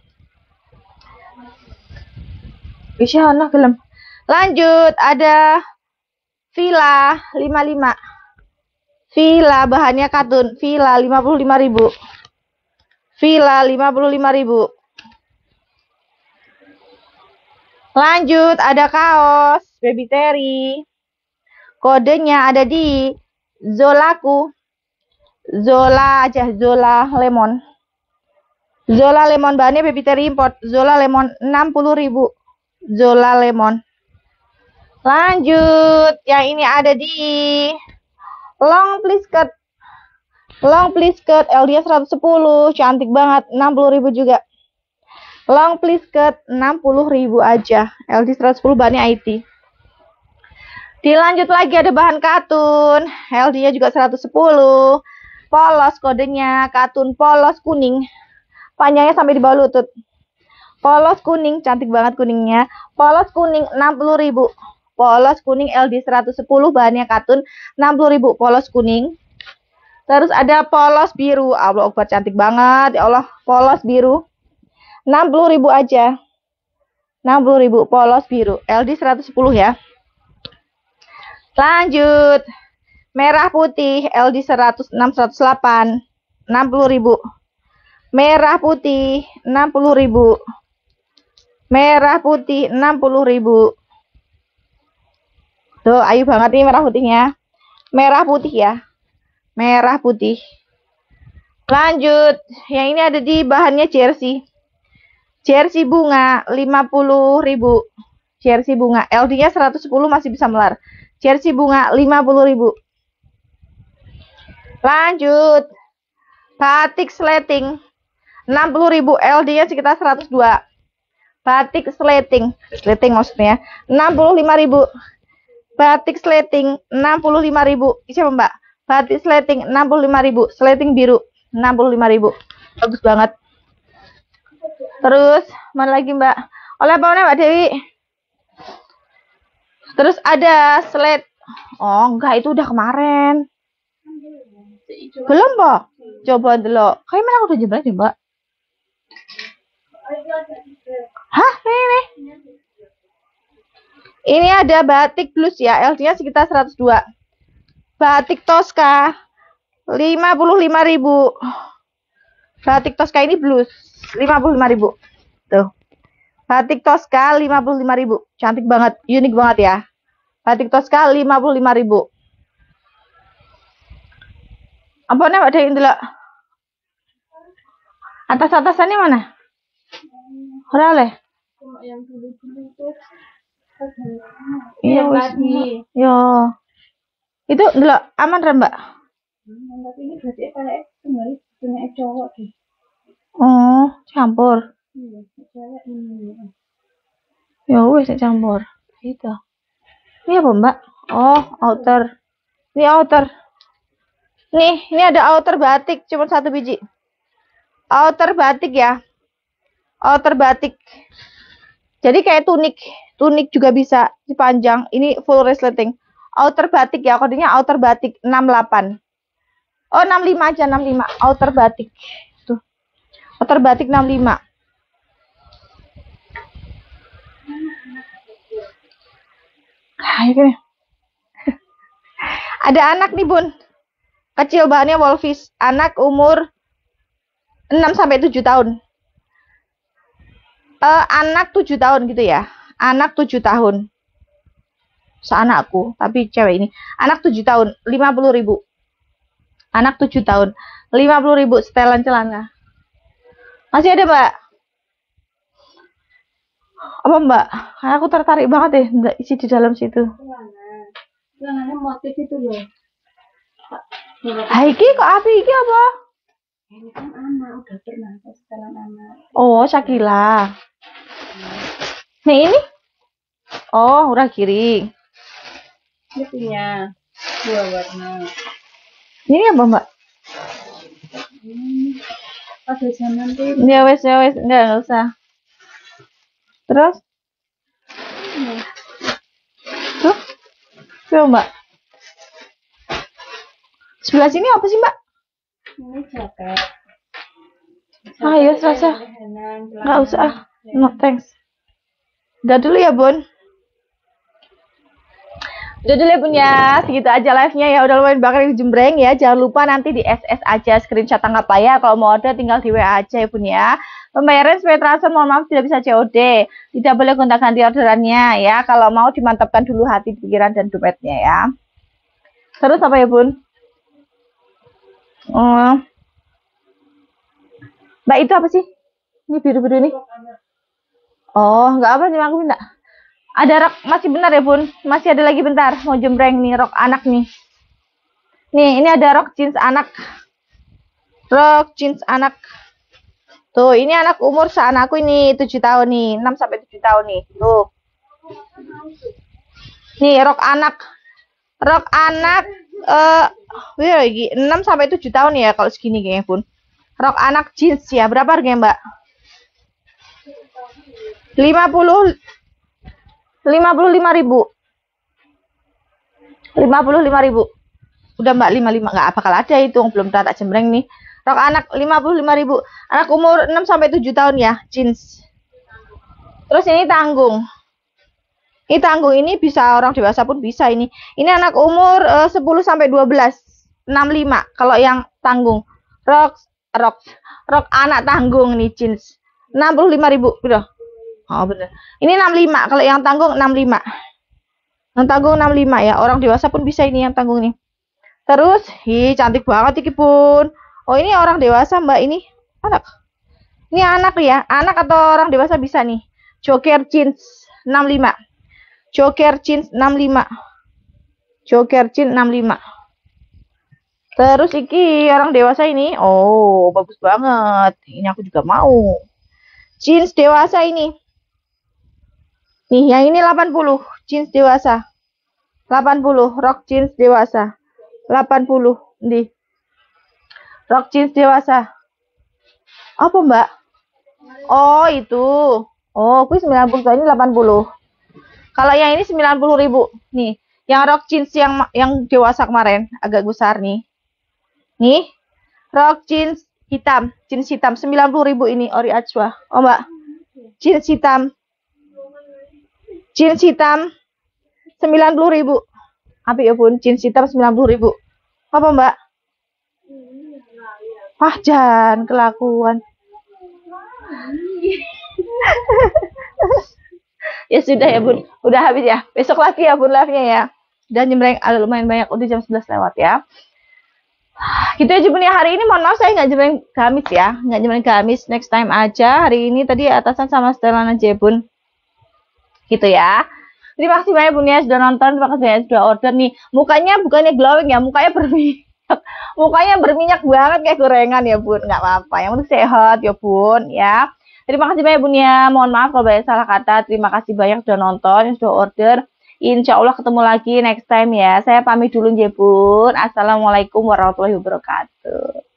A: Bisa ana film. Lanjut, ada Villa 55. Villa bahannya katun. Villa 55.000. Villa 55.000. Lanjut, ada kaos Baby Terry. Kodenya ada di Zolaku. Zola aja, Zola Lemon. Zola Lemon, bahannya Baby Terry import. Zola Lemon 60.000. Zola Lemon. Lanjut, yang ini ada di Long Please Cut. Long Please Cut, LD 110, cantik banget, 60.000 juga.
B: Long please skirt 60.000 aja. LD 110 bahannya IT. Dilanjut lagi ada bahan katun. LD-nya juga 110. Polos kodenya, katun polos kuning. Panjangnya sampai di bawah lutut. Polos kuning, cantik banget kuningnya. Polos kuning 60.000. Polos kuning LD 110 bahannya katun 60.000 polos kuning. Terus ada polos biru. Allah Akbar, cantik banget. Ya Allah, polos biru. 60.000 aja. 60.000 polos biru. LD 110 ya. Lanjut. Merah putih LD 106 108. 60.000. Merah putih 60.000. Merah putih 60.000. Tuh, ayu banget nih merah putihnya. Merah putih ya. Merah putih. Lanjut. Yang ini ada di bahannya jersey. Jersey bunga 50.000. Jersey bunga LD-nya 110 masih bisa melar. Jersey bunga 50.000. Lanjut. Batik sleting 60.000. LD-nya sekitar 102. Batik sleting. Sleting maksudnya 65.000. Batik sleting 65.000. Siapa Mbak? Batik sleting 65.000. Sleting biru 65.000. Bagus banget. Terus mana lagi Mbak? Oleh apa Mbak Dewi? Terus ada slate. Oh enggak, itu udah kemarin. Belum Mbak? Coba dulu. Kayak mana aku udah jembreng deh Mbak? Hah? Ini ada batik blues ya. LD-nya sekitar 102. Batik Tosca 55.000. Batik Tosca ini blues 55.000. Tuh. Batik Tosca 55.000. Cantik banget, unik banget ya. Batik Tosca 55.000. Apa nih ada yang dulu? Atas-atasannya mana? Oleh.
A: Yang dulu-dulu tuh
B: iya tadi. Yo. Itu dulu aman kan, Mbak?
A: Tapi ini berarti kayak kembali punya cowok deh.
B: Oh, campur.
A: Iya, cewek ini.
B: Ya wes campur. Itu. Ini apa, Mbak? Oh, outer. Ini outer. Nih, ini ada outer batik cuma 1 biji. Outer batik ya. Outer batik. Jadi kayak tunik. Tunik juga bisa dipanjang. Ini full resleting. Outer batik ya, kodenya outer batik 68. Oh, 65 aja, 65. Outer batik. Tuh. Outer batik 65. Ayo. Ada anak nih, Bun. Kecil bahannya Wolfish. Anak umur 6 sampai 7 tahun. Anak 7 tahun gitu ya. Anak 7 tahun. Seanakku, tapi cewek ini. Anak 7 tahun, 50.000. Anak 7 tahun, 50.000 setelan celana. Masih ada, Mbak? Apa, Mbak? Aku tertarik banget deh isi di dalam situ.
A: Celananya motif itu loh.
B: Iki kok api iki apa?
A: Ini kan anak, udah pernah setelan anak.
B: Oh, Shakila. Nih ini? Oh, udah kiri.
A: Ini punya 2 warna.
B: Ini apa, Mbak?
A: Pada zaman tuh.
B: Ya wes, enggak usah. Terus? Tuh. Coba, Mbak. Sebelah sini apa sih, Mbak?
A: Ini jaket.
B: Ah, ya, serasa. Enggak usah. No, thanks. Udah dulu ya, Bun. Udah dulu ya, Bun ya. Segitu aja live-nya ya. Udah lumayan bakar di jembreng ya. Jangan lupa nanti di SS aja screenshot tanggap layar. Kalau mau order tinggal di WA aja ya, Bun ya. Pembayaran sesuai transfer, mohon maaf tidak bisa COD. Tidak boleh gonta-ganti orderannya ya. Kalau mau dimantapkan dulu hati, pikiran, dan dompetnya ya. Terus apa ya, Bun? Mbak, itu apa sih? Ini biru-biru ini. Oh, nggak apa nih, aku minta. Ada rok, masih benar ya, Bun? Masih ada lagi bentar. Mau jembreng nih, rok anak nih. Nih, ini ada rok jeans anak. Rok jeans anak. Tuh, ini anak umur seanakku ini 7 tahun nih, 6 sampai 7 tahun nih. Tuh. Nih, rok anak. Rok anak 6 sampai 7 tahun ya kalau segini kayaknya, Bun. Rok anak jeans ya. Berapa harganya, Mbak? 55.000. 55.000. Udah Mbak 55 nggak bakal ada itu belum tak jembreng nih. Rok anak 55.000. Anak umur 6 sampai 7 tahun ya, jeans. Terus ini tanggung. Ini tanggung ini bisa orang dewasa pun bisa ini. Ini anak umur 10 sampai 12, 65 kalau yang tanggung. Rok anak tanggung nih jeans. 65.000 gitu. Oh bener. Ini 65 kalau yang tanggung 65. Yang tanggung 65 ya. Orang dewasa pun bisa ini yang tanggung nih. Terus, cantik banget iki Pun. Oh, ini orang dewasa, Mbak. Ini anak. Ini anak ya. Anak atau orang dewasa bisa nih. Joker jeans 65. Joker jeans 65. Joker jeans 65. Terus iki orang dewasa ini. Oh, bagus banget. Ini aku juga mau. Jeans dewasa ini. Nih, yang ini 80. Jeans dewasa. 80. Rok jeans dewasa. 80 di rok jeans dewasa. Apa Mbak? Oh itu. Oh aku 90 ini 80. Kalau yang ini 90.000 nih. Yang rok jeans yang dewasa kemarin agak besar nih. Nih rok jeans hitam 90.000 ini ori ajwa. Oh Mbak. Jeans hitam 90.000. Apa ya Bun? Jeans hitam 90.000. Apa Mbak? Wah, jangan kelakuan. Ya sudah ya Bun. Udah habis ya. Besok lagi ya Bun live-nya ya. Dan jembreng lumayan banyak. Udah jam 11 lewat ya. Gitu aja Bun ya. Hari ini mohon maaf saya nggak jembreng gamis ya. Nggak jembreng gamis. Next time aja. Hari ini tadi atasan sama setelan aja Bun. Gitu ya. Terima kasih banyak Bun ya sudah nonton, terima kasih banyak sudah order nih. Mukanya bukannya glowing ya, mukanya berminyak. Mukanya berminyak banget kayak gorengan ya Bun, nggak apa-apa. Yang penting sehat ya Bun ya. Terima kasih banyak Bun ya. Mohon maaf kalau banyak salah kata. Terima kasih banyak sudah nonton, sudah order. Insya Allah ketemu lagi next time ya. Saya pamit dulu ya Bun. Assalamualaikum warahmatullahi wabarakatuh.